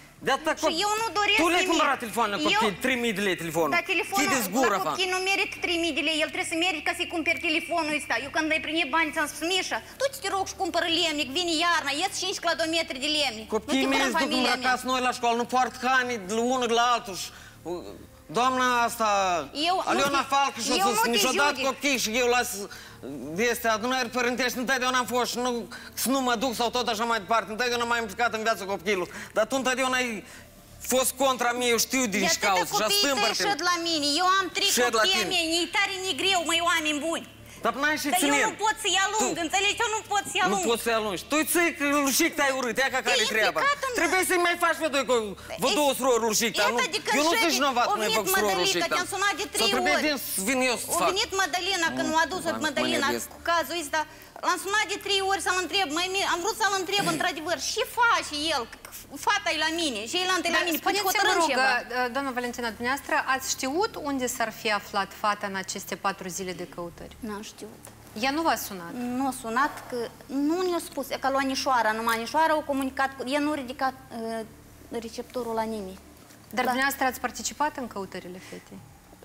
Speaker 6: Și eu nu doresc
Speaker 2: tu le-ai
Speaker 6: nimic.
Speaker 2: cumpărat telefonul la copii, 3.000 de lei telefonul.
Speaker 6: Dar telefonul la copii nu merită 3.000 de lei, el trebuie să merite ca să-i cumperi telefonul ăsta. Eu când ai primit bani ți-am spus, Mișa, du-te te rog și cumpără lemne, că vine iarna, ies 5 kilometri de lemne.
Speaker 2: Copiii mei îți duc îmbrăcați noi la școală, nu poartă haine de unul de la altul. Doamna asta, Aliona Falcă și-a zis, niciodată copii și eu las de astea adunări părintești, întotdeauna am fost și să nu mă duc sau tot așa mai departe, întotdeauna m-am implicat în viața copilului. Dar tu întotdeauna ai fost contra mie, eu știu din ce cauză și-a stâmpăr-te.
Speaker 6: De la mine, eu am 3 copii ai mei, ni tare, ni greu, măi, oameni buni.
Speaker 2: Dar n-ai și ținut.
Speaker 6: Dar eu nu pot să-i alung, înțelegi? Eu nu pot să-i alung.
Speaker 2: Nu poți să-i alungi. Tu ții că Lușic te-ai urât, ea ca care-i treaba. Trebuie să-i mai faci pe doi cu două surori Lușic, dar nu. Eu nu sunt vinovat că mi-ai făcut surori Lușic, dar.
Speaker 6: Te-am sunat de 3 ori.
Speaker 2: Sau trebuie să vin eu să-ți fac.
Speaker 6: A venit Mădălina, când m-a adus Mădălina cu cazul ăsta. L-am sunat de 3 ori să-l întreb, am vrut să-l întreb într-adevăr, ce face el? Fata e la mine și el la mine, poate hotărâm ceva.
Speaker 1: Doamna Valentina, dumneavoastră ați știut unde s-ar fi aflat fata în aceste 4 zile de căutări?
Speaker 6: N-am știut.
Speaker 1: Ea nu v-a sunat?
Speaker 6: Nu a sunat, că nu ne-a spus, e ca la Anișoara, numai Anișoara au comunicat, ea nu a ridicat receptorul la nimeni.
Speaker 1: Dar dumneavoastră ați participat în căutările fetei?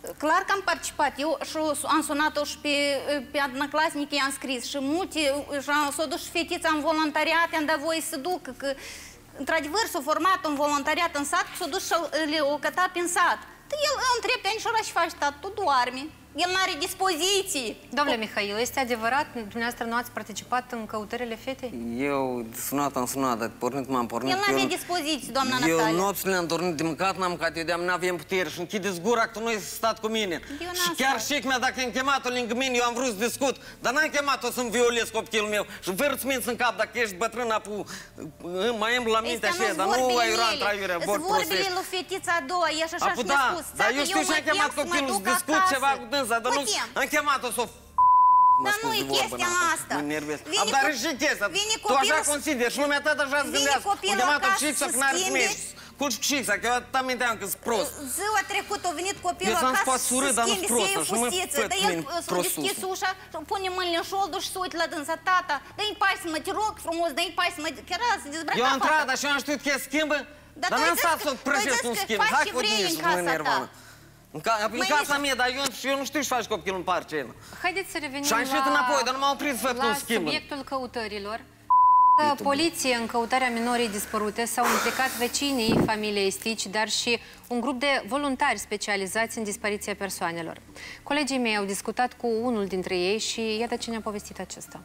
Speaker 6: Clar că am participat. Eu am sunat-o și pe adnăclasnic, i-am scris. Și multe, s-a dus și fetița în voluntariat, i-am dat voie să ducă. Că, într-adevăr, s-a format un voluntariat în sat, s-a dus și o căta prin sat. El îl întreb pe anișora și face, tată, tu doarmi. El n-are dispoziții.
Speaker 1: Domnule Mihail, este adevărat? Dumneavoastră nu ați participat în căutările fetei?
Speaker 2: Eu am sunat, dar m-am pornit.
Speaker 6: El n-avea dispoziții, doamna Natalia.
Speaker 2: Eu nopțile am dormit de mâncat, n-am mâncat, eu de-am n-avem putere și închideți gura că tu nu ai stat cu mine. Și chiar șic-mea, dacă am chemat-o lângă mine, eu am vrut să discut, dar n-am chemat-o să-mi violez copilul meu. Și fără-ți minți în cap, dacă ești bătrână, mai îmi la minte așa, dar nu ai ura întraiurea, vor prostești.
Speaker 6: Vorbile lui fetița a doua, e așa și ne-a spus.
Speaker 2: Dar eu știu și am chemat copilul să discut ceva cu dânsa, dar nu am chemat-o să o
Speaker 6: dar nu e chestia asta.
Speaker 2: Mă nervez. Dar și chestia. Tu așa consideri și lumea ta așa-ți gândească. Am chemat-o șixa că n-are smești. Culci cu șixa, că eu atâta minteam că-s prost.
Speaker 6: Ziua trecută a venit copilul acasă să schimbi, să iei fustiță. Dar el s-a deschis ușa, pune mâinile în șoldul și se uită la dânsa. Tata, dă-i pași să mă, te rog frumos, dă-i pași să mă... Chiar să dezbrăca
Speaker 2: fata. Eu am intrat, dar și eu am știut că e schimbă. Dar n-am stat să prăjesc un schimb. Hai cu tine și mă nervană. În casa mea, dar eu nu știu ce faci copilul în parcel.
Speaker 1: Haideți să revenim
Speaker 2: și am ieșit înapoi, dar nu m-am oprit să văd cum schimbă.
Speaker 1: La subiectul căutărilor. Poliție în căutarea minorii dispărute s-au implicat vecinii familiei Stici, dar și un grup de voluntari specializați în dispariția persoanelor. Colegii mei au discutat cu unul dintre ei și iată ce ne-a povestit acesta.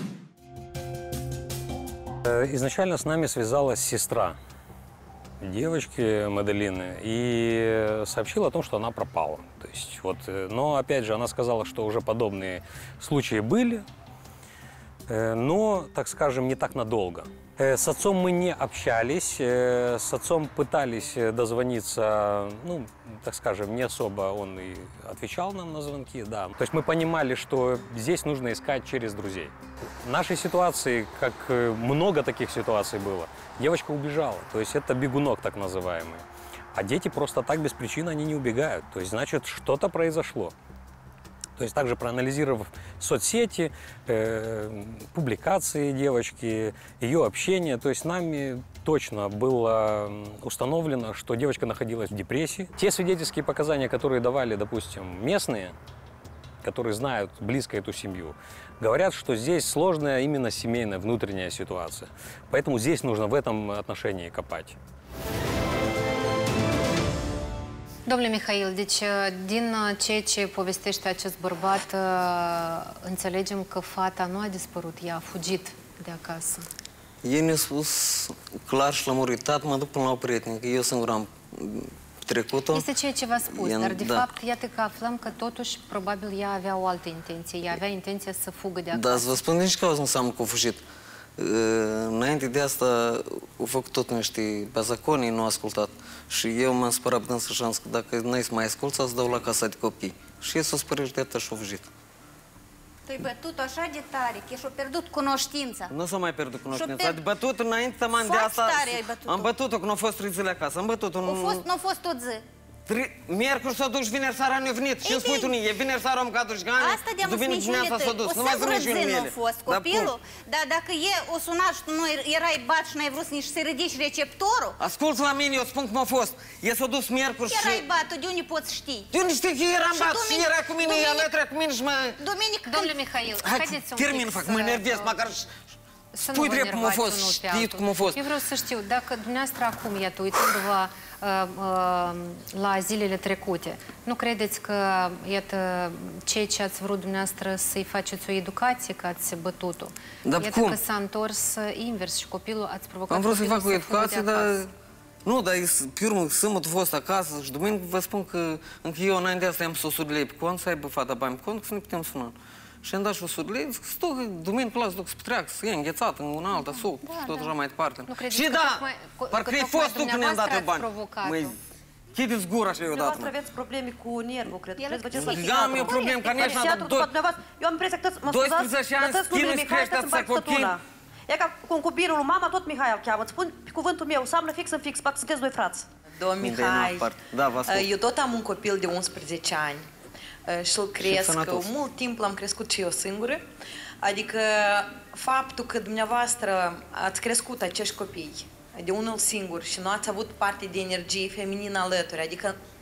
Speaker 9: Изначально с нами связалась сестра девочки Маделины и сообщила о том, что она пропала. То есть, вот, но, опять же, она сказала, что уже подобные случаи были, но, так скажем, не так надолго. С отцом мы не общались, с отцом пытались дозвониться, ну, так скажем, не особо он и отвечал нам на звонки, да. То есть мы понимали, что здесь нужно искать через друзей. В нашей ситуации, как много таких ситуаций было, девочка убежала, то есть это бегунок так называемый. А дети просто так без причины они не убегают, то есть значит что-то произошло. То есть также проанализировав соцсети, публикации девочки, ее общение, то есть нами точно было установлено, что девочка находилась в депрессии. Те свидетельские показания, которые давали, допустим, местные, которые знают близко эту семью, говорят, что здесь сложная именно семейная внутренняя ситуация. Поэтому здесь нужно в этом отношении копать.
Speaker 1: Domnule Mihail, deci din ceea ce povestește acest bărbat, înțelegem că fata nu a dispărut, ea a fugit de acasă.
Speaker 2: Ei ne-a spus clar și lămurit, tată, mă duc până la o prietenică, eu singur am trecut-o.
Speaker 1: Este ceea ce v-a spus, dar de fapt, iată că aflăm că totuși, probabil, ea avea o altă intenție, ea avea intenția să fugă de acasă.
Speaker 2: Da, să vă spun din ce cauză înseamnă că a fugit. Înainte de asta, au făcut tot niște bazaconii, nu a ascultat. Și eu m-am spărat până să șans că dacă n-ai să mai asculți, să dau la casa de copii. Și ei s-au spărit de atât și au fugit.
Speaker 6: Tu-ai bătut așa de tare, că și-a pierdut cunoștința.
Speaker 2: Nu s-a mai pierdut cunoștința. Am bătut înainte de asta. Am bătut-o, că nu a fost 3 zile acasă. Am bătut-o.
Speaker 6: Nu a fost tot zi.
Speaker 2: Miercuri s-a dus, vineri seara nu-a venit. Și îmi spui tu nie, vineri seara am mâncat dușgani, duminică dimineața s-a dus.
Speaker 6: O singură zi nu a fost copilul, dar dacă o sunat și tu nu erai bat și n-ai vrut nici să ridici receptorul...
Speaker 2: Ascultă la mine, eu spun cum a fost. E s-a dus miercuri și...
Speaker 6: Erai bat, de unde poți ști?
Speaker 2: De unde știi că eram bat și era cu mine, ea alături cu mine și mă...
Speaker 1: Domnule Mihail, haideți un pic
Speaker 2: termin, fac, mă enervez, măcar... Spui drept cum a fost, știi cum a fost.
Speaker 1: Eu vreau să știu, dacă dumneavoastră acum, iată, uitându-vă la zilele trecute, nu credeți că, iată, ceea ce ați vrut dumneavoastră să-i faceți o educație, că ați bătut-o? Iată că s-a întors invers și copilul, ați provocat copilul să fugă de acasă. Am vrut să-i fac o educație, dar...
Speaker 2: Nu, dar pe urmă, sâmbătă a fost acasă și duminică vă spun că încă eu înainte de asta am 100 lei pe cont, să aibă fata bani pe cont, că să ne putem suna. Și am dat și 100 lei, zic, stă, duminică las, duc să petreacă, să ia înghețată în una alta, suc, și tot așa mai departe. Și da, parcă e fost tu când ne-am dat eu bani. Măi, chideți gura așa eu dată.
Speaker 5: Dumneavoastră aveți probleme cu nervul, cred.
Speaker 2: Am eu probleme, că nici n-am dat.
Speaker 5: Eu am impresia că mă scuzați,
Speaker 2: 12 ani, schimbă-ți crește atâția copii.
Speaker 5: E ca cu un copilul lui mama, tot Mihai îl cheamă. Îți spun pe cuvântul meu, seamănă fix în fix, parcă sunteți doi frați.
Speaker 10: Domn Mihai, eu tot am un copil de 11 ani. Și îl cresc, mult timp l-am crescut și eu singură. Adică faptul că dumneavoastră ați crescut acești copii de unul singur și nu ați avut parte de energie feminină alături, adică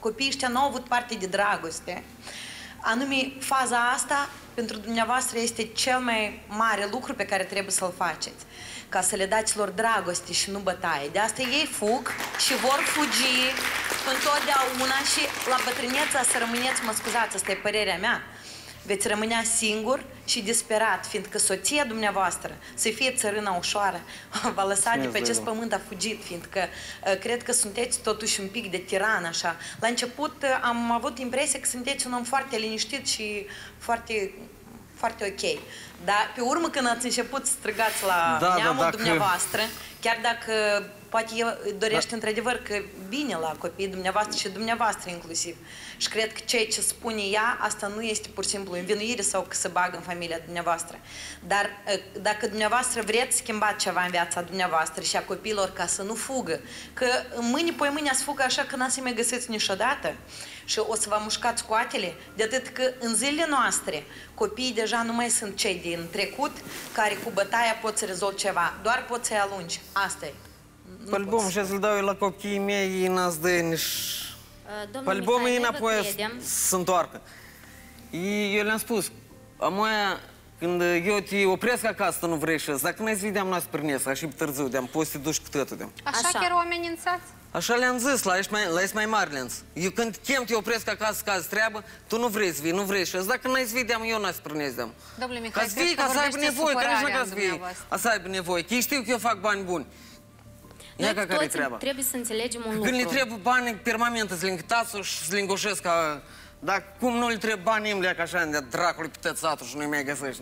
Speaker 10: copiii ăștia nu au avut parte de dragoste. Anume, faza asta, pentru dumneavoastră, este cel mai mare lucru pe care trebuie să-l faceți. Ca să le dați lor dragoste și nu bătaie. De asta ei fug și vor fugi întotdeauna și la bătrâneța să rămâneți, mă scuzați, asta e părerea mea, veți rămânea singur și disperat, fiindcă soția dumneavoastră, să fie țărâna ușoară, v-a lăsat de pe acest pământ, a fugit, fiindcă cred că sunteți totuși un pic de tiran, așa. La început am avut impresia că sunteți un om foarte liniștit și foarte, foarte ok. Dar pe urmă, când ați început să străgați la neamul dumneavoastră, chiar dacă poate el dorește într-adevăr că bine la copiii dumneavoastră și dumneavoastră inclusiv. Și cred că ceea ce spune ea, asta nu este pur și simplu învinuire sau că se bagă în familia dumneavoastră. Dar dacă dumneavoastră vreți să schimbați ceva în viața dumneavoastră și a copiilor ca să nu fugă, că mâine, poi mâine să fugă așa că n-ați să mai găsiți niciodată și o să vă mușcați coatele, de atât că în zilele noastre copiii deja nu mai sunt cei din trecut care cu bătaia pot să rezolvi ceva, doar pot să-i alungi. Asta e.
Speaker 2: Pe-album, și să-l dau eu la copiii mei, n-ați dă nici... Pe-album, ei înapoi să întoarcă. Eu le-am spus, amoia, când eu te opresc acasă, tu nu vrei și ăsta, dacă n-ai să vedeam noi spărnesc, așa și târziu, de-am poți să te duci cu tătul de-am.
Speaker 1: Așa chiar o amenințați?
Speaker 2: Așa le-am zis, la ești mai mare le-am zis. Eu când chem, te opresc acasă, cazi treabă, tu nu vrei să vii, nu vrei și ăsta, dacă n-ai să vedeam, eu n-ai să spărnesc de-am.
Speaker 1: Domnule Mihai,
Speaker 2: cred că vorbește supărarea dumneavoastră. Să aibă nevoie, că ei știu că eu fac bani buni.
Speaker 4: Noi toți trebuie să înțelegem un lucru.
Speaker 2: Când le trebuie bani permanent, să le încătați și să le îngoșesc ca... Dar cum nu le trebuie bani, îmi leacă așa, de dracului pe tățatul și nu-i mai găsești.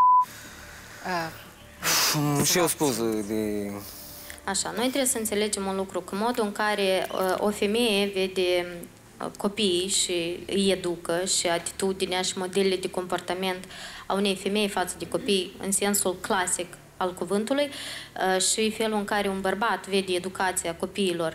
Speaker 2: Și eu scuză de...
Speaker 4: Așa, noi trebuie să înțelegem un lucru, că modul în care o femeie vede copiii și îi educă și atitudinea și modelele de comportament a unei femei față de copii în sensul clasic al cuvântului și felul în care un bărbat vede educația copiilor,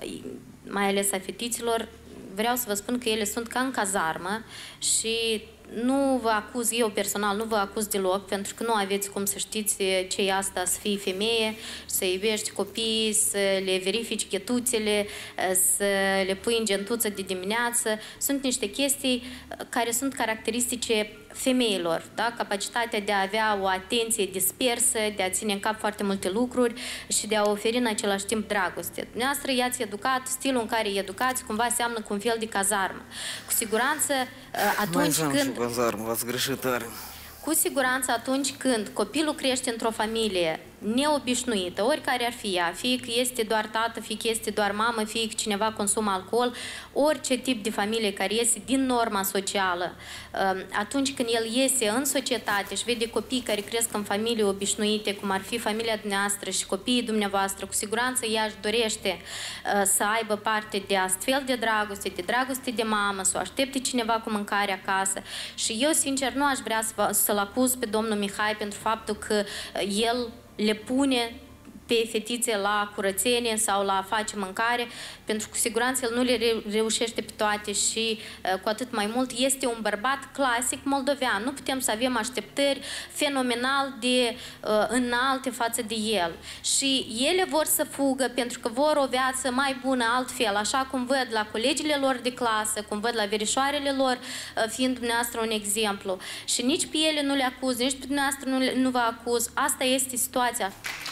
Speaker 4: mai ales a fetiților, vreau să vă spun că ele sunt ca în cazarmă și nu vă acuz, eu personal nu vă acuz deloc, pentru că nu aveți cum să știți ce e asta să fii femeie, să iubești copiii, să le verifici chetuțele, să le pui în gentuță de dimineață. Sunt niște chestii care sunt caracteristice femeilor, da? Capacitatea de a avea o atenție dispersă, de a ține în cap foarte multe lucruri și de a oferi în același timp dragoste. Dumneavoastră i-ați educat, stilul în care îi educați cumva seamănă cu un fel de cazarmă. Cu siguranță atunci când...
Speaker 2: Cazarmă, v-ați greșit tare.
Speaker 4: Cu siguranță atunci când copilul crește într-o familie neobișnuită, oricare ar fi ea, fie că este doar tată, fie că este doar mamă, fie că cineva consumă alcool, orice tip de familie care iese din norma socială, atunci când el iese în societate și vede copii care cresc în familii obișnuite, cum ar fi familia dumneavoastră și copiii dumneavoastră, cu siguranță ea își dorește să aibă parte de astfel de dragoste de mamă, să o aștepte cineva cu mâncare acasă. Și eu, sincer, nu aș vrea să-l acuz pe domnul Mihai pentru faptul că el le pune pe fetițe la curățenie sau la a face mâncare, pentru că cu siguranță el nu le reușește pe toate și cu atât mai mult este un bărbat clasic moldovean. Nu putem să avem așteptări fenomenal de înalte față de el. Și ele vor să fugă pentru că vor o viață mai bună altfel, așa cum văd la colegile lor de clasă, cum văd la verișoarele lor, fiind dumneavoastră un exemplu. Și nici pe ele nu le acuz, nici pe dumneavoastră nu vă acuz. Asta este situația.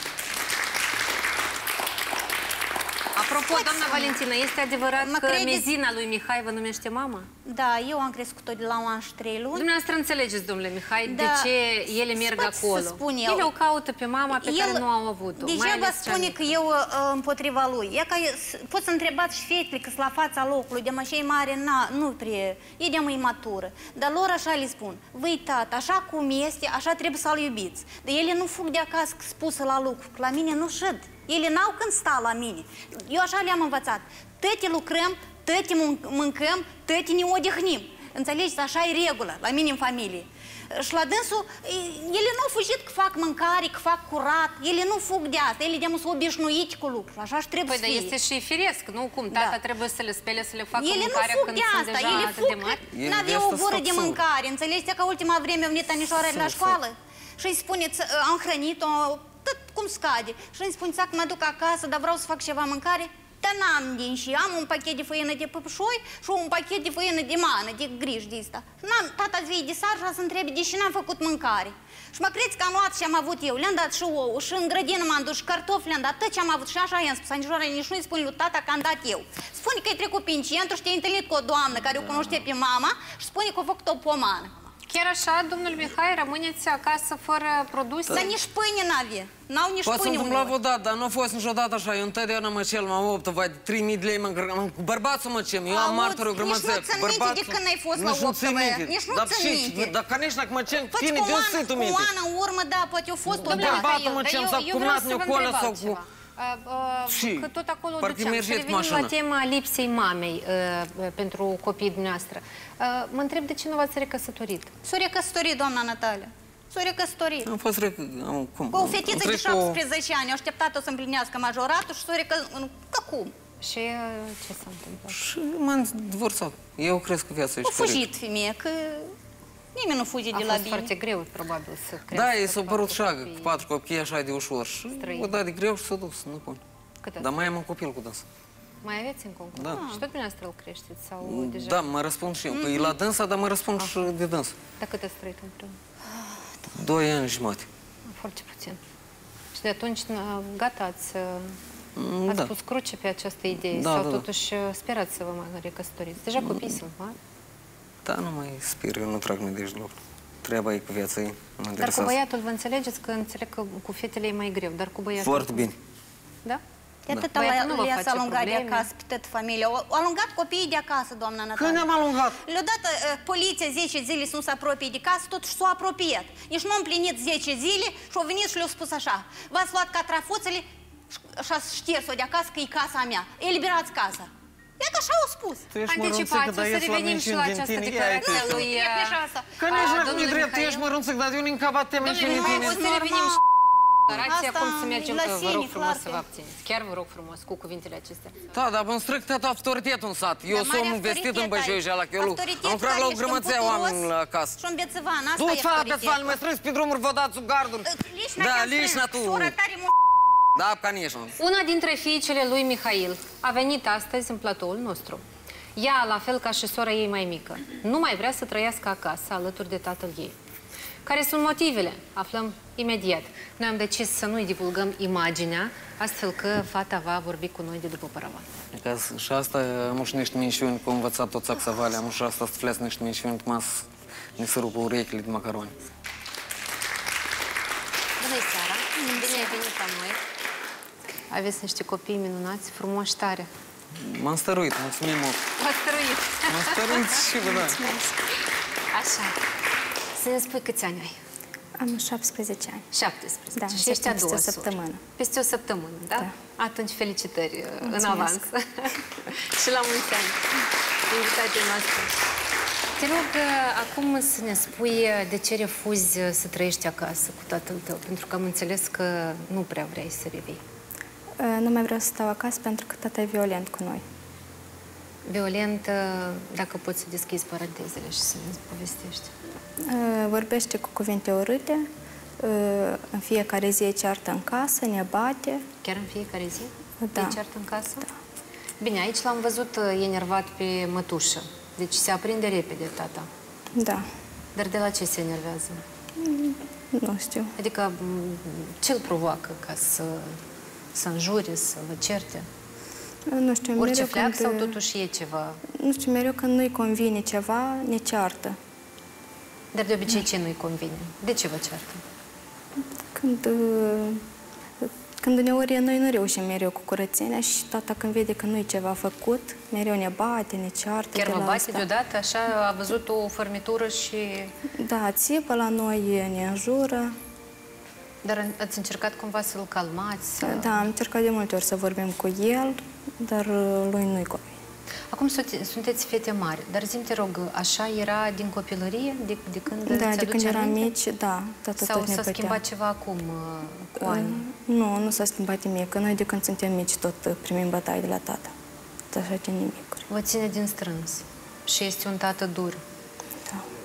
Speaker 1: Apropo, doamna Valentina, este adevărat că mezina lui Mihai vă numește mama?
Speaker 6: Da, eu am crescut-o de la 1 an și 3 luni.
Speaker 1: Dumneavoastră înțelegeți, domnule Mihai, de ce ele merg acolo? Ele o caută pe mama pe care nu au avut-o.
Speaker 6: Degeaba spune că eu împotriva lui. E ca, pot să întrebați și fetele că sunt la fața locului, de așa e mare, nu prea, e de-amă imatură. Dar lor așa le spun, voi tată, așa cum este, așa trebuie să-l iubiți. Dar ele nu fug de acasă spusă la lucru, că la mine nu șed. Ele n-au când sta la mine. Eu așa le-am învățat. Tăti lucrăm, tăti mâncăm, tăti ne odihnim. Înțelegeți? Așa e regulă la mine în familie. Și la dânsul, ele nu au fugit că fac mâncare, că fac curat. Ele nu fug de asta. Ele de-am să obișnuiți cu lucruri. Așa și trebuie să fie.
Speaker 1: Păi, dar este și firesc, nu? Cum tata trebuie să le spele, să le facă mâncarea când sunt deja atât de mari?
Speaker 6: N-aveau o gură de mâncare. Înțelegeți? Ca ultima vreme au venit anișoarele la școală și îi spuneți, am hrănit-o tot cum scade. Și îmi spuneți că mă duc acasă, dar vreau să fac ceva mâncare. dar n-am din și am un pachet de făină de păpușoi și un pachet de făină de mană, de griji de asta. Tata zi de sar și să întrebe de ce n-am făcut mâncare. Și mă credeți că am luat ce am avut eu, le-am dat și ouă, și în grădină m-am dus, și cartofi le-am dat, tot ce am avut. Și așa i-am spus, Anișoara, nici nu-i spune lui tata că am dat eu. Spune că e trecut prin centru și te-ai întâlnit cu o doamnă care o cunoște pe mama și spune că a făcut o pomană.
Speaker 1: Chiar așa, domnul Mihai, rămâneți acasă fără produse?
Speaker 6: Dar nici pâine n-avea. N-au nici
Speaker 2: poate
Speaker 6: pâine.
Speaker 2: Poate s-a întâmplat odată, dar nu a fost niciodată așa. Eu întotdeauna mă cel, m-am optă, vai, 3.000 de lei mă încărcam. Bărbatul mă cem, eu am martori, o grămăță.
Speaker 6: Nici nu țin minte de când ai fost la optă, băia. Nici nu țin minte.
Speaker 2: Dar ca nici dacă mă cem, tine, de unde ții tu minte?
Speaker 6: Cu o ană în urmă, da, poate a fost odată.
Speaker 2: Bărbatul mă cem, sau cumnat-mi acolo, sau cu...
Speaker 1: Că tot acolo duceam. Să revenim la tema lipsei mamei pentru copiii dumneavoastră. Mă întreb de ce nu v-ați recăsătorit?
Speaker 6: S-a recăsătorit, doamna Natalia. S-a recăsătorit.
Speaker 2: Am fost cum?
Speaker 6: O fetiță de 17 ani, a așteptat-o să împlinească majoratul și s-a recăsătorit. Că cum?
Speaker 1: Și ce s-a întâmplat?
Speaker 2: Și m-am divorțat. Eu cresc cu viața aici.
Speaker 6: A fugit, femeie, că nimeni nu fuge de la bine.
Speaker 1: A fost foarte greu, probabil, să crească.
Speaker 2: Da, ei s-au părut șagă, cu 4 copii, așa de ușor. Și o dat de greu și s-a dus, nu pun. Dar mai am un copil cu dânsa.
Speaker 1: Mai aveți în concurs?
Speaker 2: Da.
Speaker 1: Și tot dumneavoastră îl creșteți? Sau deja?
Speaker 2: Da, mă răspund și eu. Că e la dânsa, dar mă răspund și de dânsa.
Speaker 1: Dar cât ați trăit împreună?
Speaker 2: 2 ani jumate.
Speaker 1: Foarte puțin. Și de atunci, gata, ați pus cruce pe această idee? Sau totuși sperați să vă mai recăsătoriți? Deja copiii sunt mari?
Speaker 2: Da, nu mai spir, eu nu trag nădejde de lucru. Treaba e cu viața ei.
Speaker 1: Dar cu băiatul vă înțelegeți? Că înțeleg că cu fetele e mai greu, dar cu băiatul...
Speaker 2: Foarte bine.
Speaker 1: Da?
Speaker 6: De atâta le-ați alungat de acasă pe toată familia. Au alungat copiii de acasă, doamna Natalia.
Speaker 2: Când ne-am alungat?
Speaker 6: Le-a dat poliția 10 zile să nu se apropie de casă, totuși s-a apropiat. Nici nu au împlinit 10 zile și au venit și le-au spus așa. V-ați luat catrafuțele și ați șters-o de acasă că e casa mea. Eliberați casa. E că așa au spus.
Speaker 1: Anticipați, să revenim și la această declarație a lui...
Speaker 2: Că nici nu e drept, tu ești mărunță, dar eu nu-mi cabat teme și
Speaker 1: nu o să revenim și declarația, cum să mergem, vă rog frumos să vă abțineți. Chiar vă rog frumos cu cuvintele acestea.
Speaker 2: Da, dar îmi strâng tot autoritetul în sat. Eu sunt vestit în Băjoi ala, că eu am lucrat la o grămățea oameni acasă.
Speaker 6: Și un bețăvan, asta e
Speaker 2: autoritetul. Du-ți fata, mă strângi pe drumuri, vă dați sub garduri. Da, lișna tu. Da, ca nici.
Speaker 1: Una dintre fiicele lui Mihail a venit astăzi în platoul nostru. Ea, la fel ca și sora ei mai mică, nu mai vrea să trăiască acasă alături de tatăl ei. Care sunt motivele? Aflăm imediat. Noi am decis să nu-i divulgăm imaginea, astfel că fata va vorbi cu noi de după paravan.
Speaker 2: Și asta am și niște minciuni, că am învățat tot Saxavale, am și asta stăfleați niște minciuni, cum ne se rupă urechile de macaroni.
Speaker 1: Bună seara! Bine ai venit la noi! Aveți niște copii minunați, frumoși, tare.
Speaker 2: M-am stăruit, mulțumim mult.
Speaker 1: M-ați stăruit.
Speaker 2: M-am stăruit și vă, da.
Speaker 1: Așa. Să ne spui câți ani ai?
Speaker 11: Am 17 ani.
Speaker 1: 17.
Speaker 11: Da,
Speaker 1: și ești a doua
Speaker 11: peste o săptămână.
Speaker 1: Peste o săptămână, da?
Speaker 11: Da.
Speaker 1: Atunci felicitări în avans. Și la mulți ani. Invitația noastră. Te rog acum să ne spui de ce refuzi să trăiești acasă cu tatăl tău, pentru că am înțeles că nu prea vrei să revii.
Speaker 11: Nu mai vreau să stau acasă pentru că tata e violent cu noi.
Speaker 1: Violent, dacă poți să deschizi parantezele și să ne povestești.
Speaker 11: Vorbește cu cuvinte urâte, în fiecare zi e ceartă în casă, ne bate.
Speaker 1: Chiar în fiecare zi?
Speaker 11: Da.
Speaker 1: E ceartă în casă?
Speaker 11: Da.
Speaker 1: Bine, aici l-am văzut enervat pe mătușă. Deci se aprinde repede, tata.
Speaker 11: Da.
Speaker 1: Dar de la ce se enervează?
Speaker 11: Nu știu.
Speaker 1: Adică ce-l provoacă ca să înjure, să vă certe?
Speaker 11: Nu știu,
Speaker 1: orice fleac sau totuși e ceva?
Speaker 11: Nu știu, mereu când nu-i convine ceva, ne ceartă.
Speaker 1: Dar de obicei ce nu-i convine? De ce vă ceartă?
Speaker 11: Când uneori noi nu reușim mereu cu curățenia și tata când vede că nu-i ceva făcut, mereu ne bate, ne ceartă.
Speaker 1: Chiar vă bate deodată? Așa a văzut o fărmitură și...
Speaker 11: Da, țipă la noi, ne înjură.
Speaker 1: Dar ați încercat cumva să-l calmați?
Speaker 11: Da, am încercat de multe ori să vorbim cu el, dar lui nu-i convine.
Speaker 1: Acum sunteți fete mari, dar zi-mi, te rog, așa era din copilărie? De când
Speaker 11: da, de când eram mici, da.
Speaker 1: Sau s-a schimbat ceva acum cu ani?
Speaker 11: Nu s-a schimbat nimic. Noi de când suntem mici tot primim bătaie de la tata. Așa de nimicuri.
Speaker 1: Vă ține din strâns. Și este un tată dur.
Speaker 11: Da.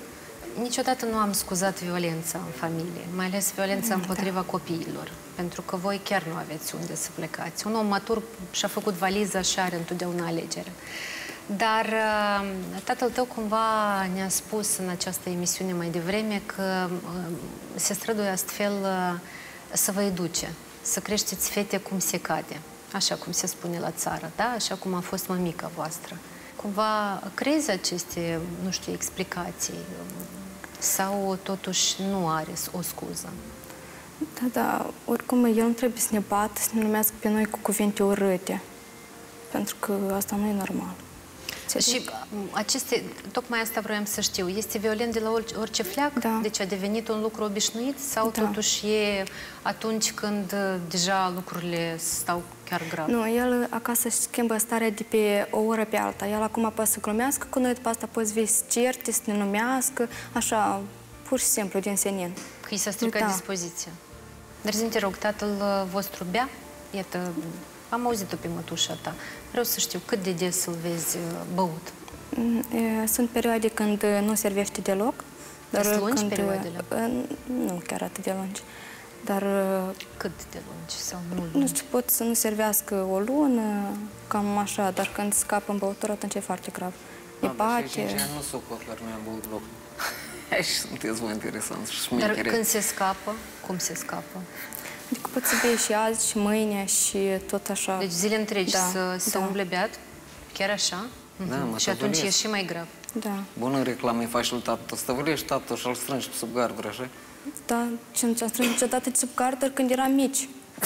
Speaker 1: Niciodată nu am scuzat violența în familie, mai ales violența împotriva copiilor, pentru că voi chiar nu aveți unde să plecați. Un om matur și-a făcut valiza și are întotdeauna alegere. Dar tatăl tău cumva ne-a spus în această emisiune mai devreme că se străduie astfel să vă educe, să creșteți fete cum se cade, așa cum se spune la țară, da? Așa cum a fost mămica voastră. Cumva crezi aceste, nu știu, explicații sau totuși nu are o scuză?
Speaker 11: Da, da, oricum el nu trebuie să ne bată, să ne numească pe noi cu cuvinte urâte, pentru că asta nu e normal.
Speaker 1: Și aceste, tocmai asta vroiam să știu, este violent de la orice fleac?
Speaker 11: Da.
Speaker 1: Deci a devenit un lucru obișnuit sau totuși e atunci când deja lucrurile stau chiar grav?
Speaker 11: Nu, el acasă își schimbă starea de pe o oră pe alta. El acum poate să glumească cu noi, după asta poți vei să certe, să ne numească, așa, pur și simplu, din senin.
Speaker 1: Că i s-a stricat dispoziția. Dar zi, te rog, tatăl vostru bea? Iată, am auzit-o pe mătușa ta. Vreau să știu cât de des îl vezi băut.
Speaker 11: Sunt perioade când nu servește deloc.
Speaker 1: Sunt lungi perioadele?
Speaker 11: Nu chiar atât de lungi. Dar...
Speaker 1: Cât de lungi sau nu lungi?
Speaker 11: Nu știu, pot să nu servească o lună, cam așa, dar când scapă în băutură, atunci e foarte grav. E bate...
Speaker 2: Și 5 ani nu socot, dar nu am băut loc. Și sunteți mai interesanți și
Speaker 1: Dar când se scapă, cum se scapă?
Speaker 11: Adică pot să bei și azi, și mâine, și tot așa.
Speaker 1: Deci zile întregi să umble beat? Chiar așa?
Speaker 2: Da,
Speaker 1: și atunci e și mai grav.
Speaker 11: Da.
Speaker 2: Bună reclamă îi faci lui tată. Stăvălești tată și îl strângi sub garduri, așa?
Speaker 11: Da, și nu ți-am strâns niciodată sub garduri când eram mici.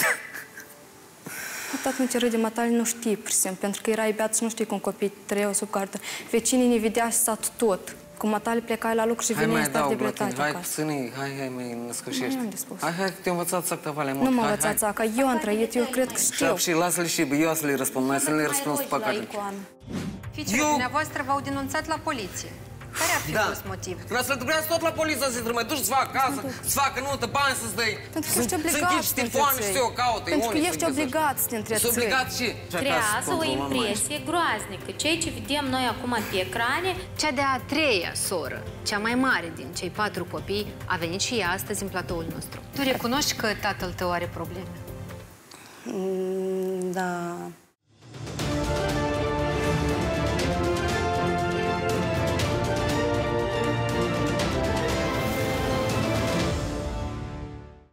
Speaker 11: Atunci râde matale nu știi, pur și simplu, pentru că erai beat și nu știi cum copiii trăiau sub garduri. Vecinii ne vedea și satul tot. Cu matale plecai la lucru și veneai în stare de blătate acasă.
Speaker 2: Hai cu sânii, hai, mai născășești. Hai, te-ai învățat țactava mai mult.
Speaker 11: Nu m-am învățat țaca, eu am trăit, eu cred că știu.
Speaker 2: Și lasă-le și eu să le răspund, mai să le răspund după care.
Speaker 1: Fiicele dumneavoastră v-au denunțat la poliție. Care ar fi fost motivul?
Speaker 2: Să trebuiați tot la poliție să mai duci să facă acasă, să facă nută, bani să-ți dai.
Speaker 11: Pentru că ești obligat să te întrețăi. Pentru că ești obligat să te întrețăi.
Speaker 2: Obligat și...
Speaker 4: Creează o impresie groaznică. Ceea ce vedem noi acum pe ecrane...
Speaker 1: Cea de-a treia soră, cea mai mare din cei 4 copii, a venit și ea astăzi în platoul nostru. Tu recunoști că tatăl tău are probleme?
Speaker 5: Da.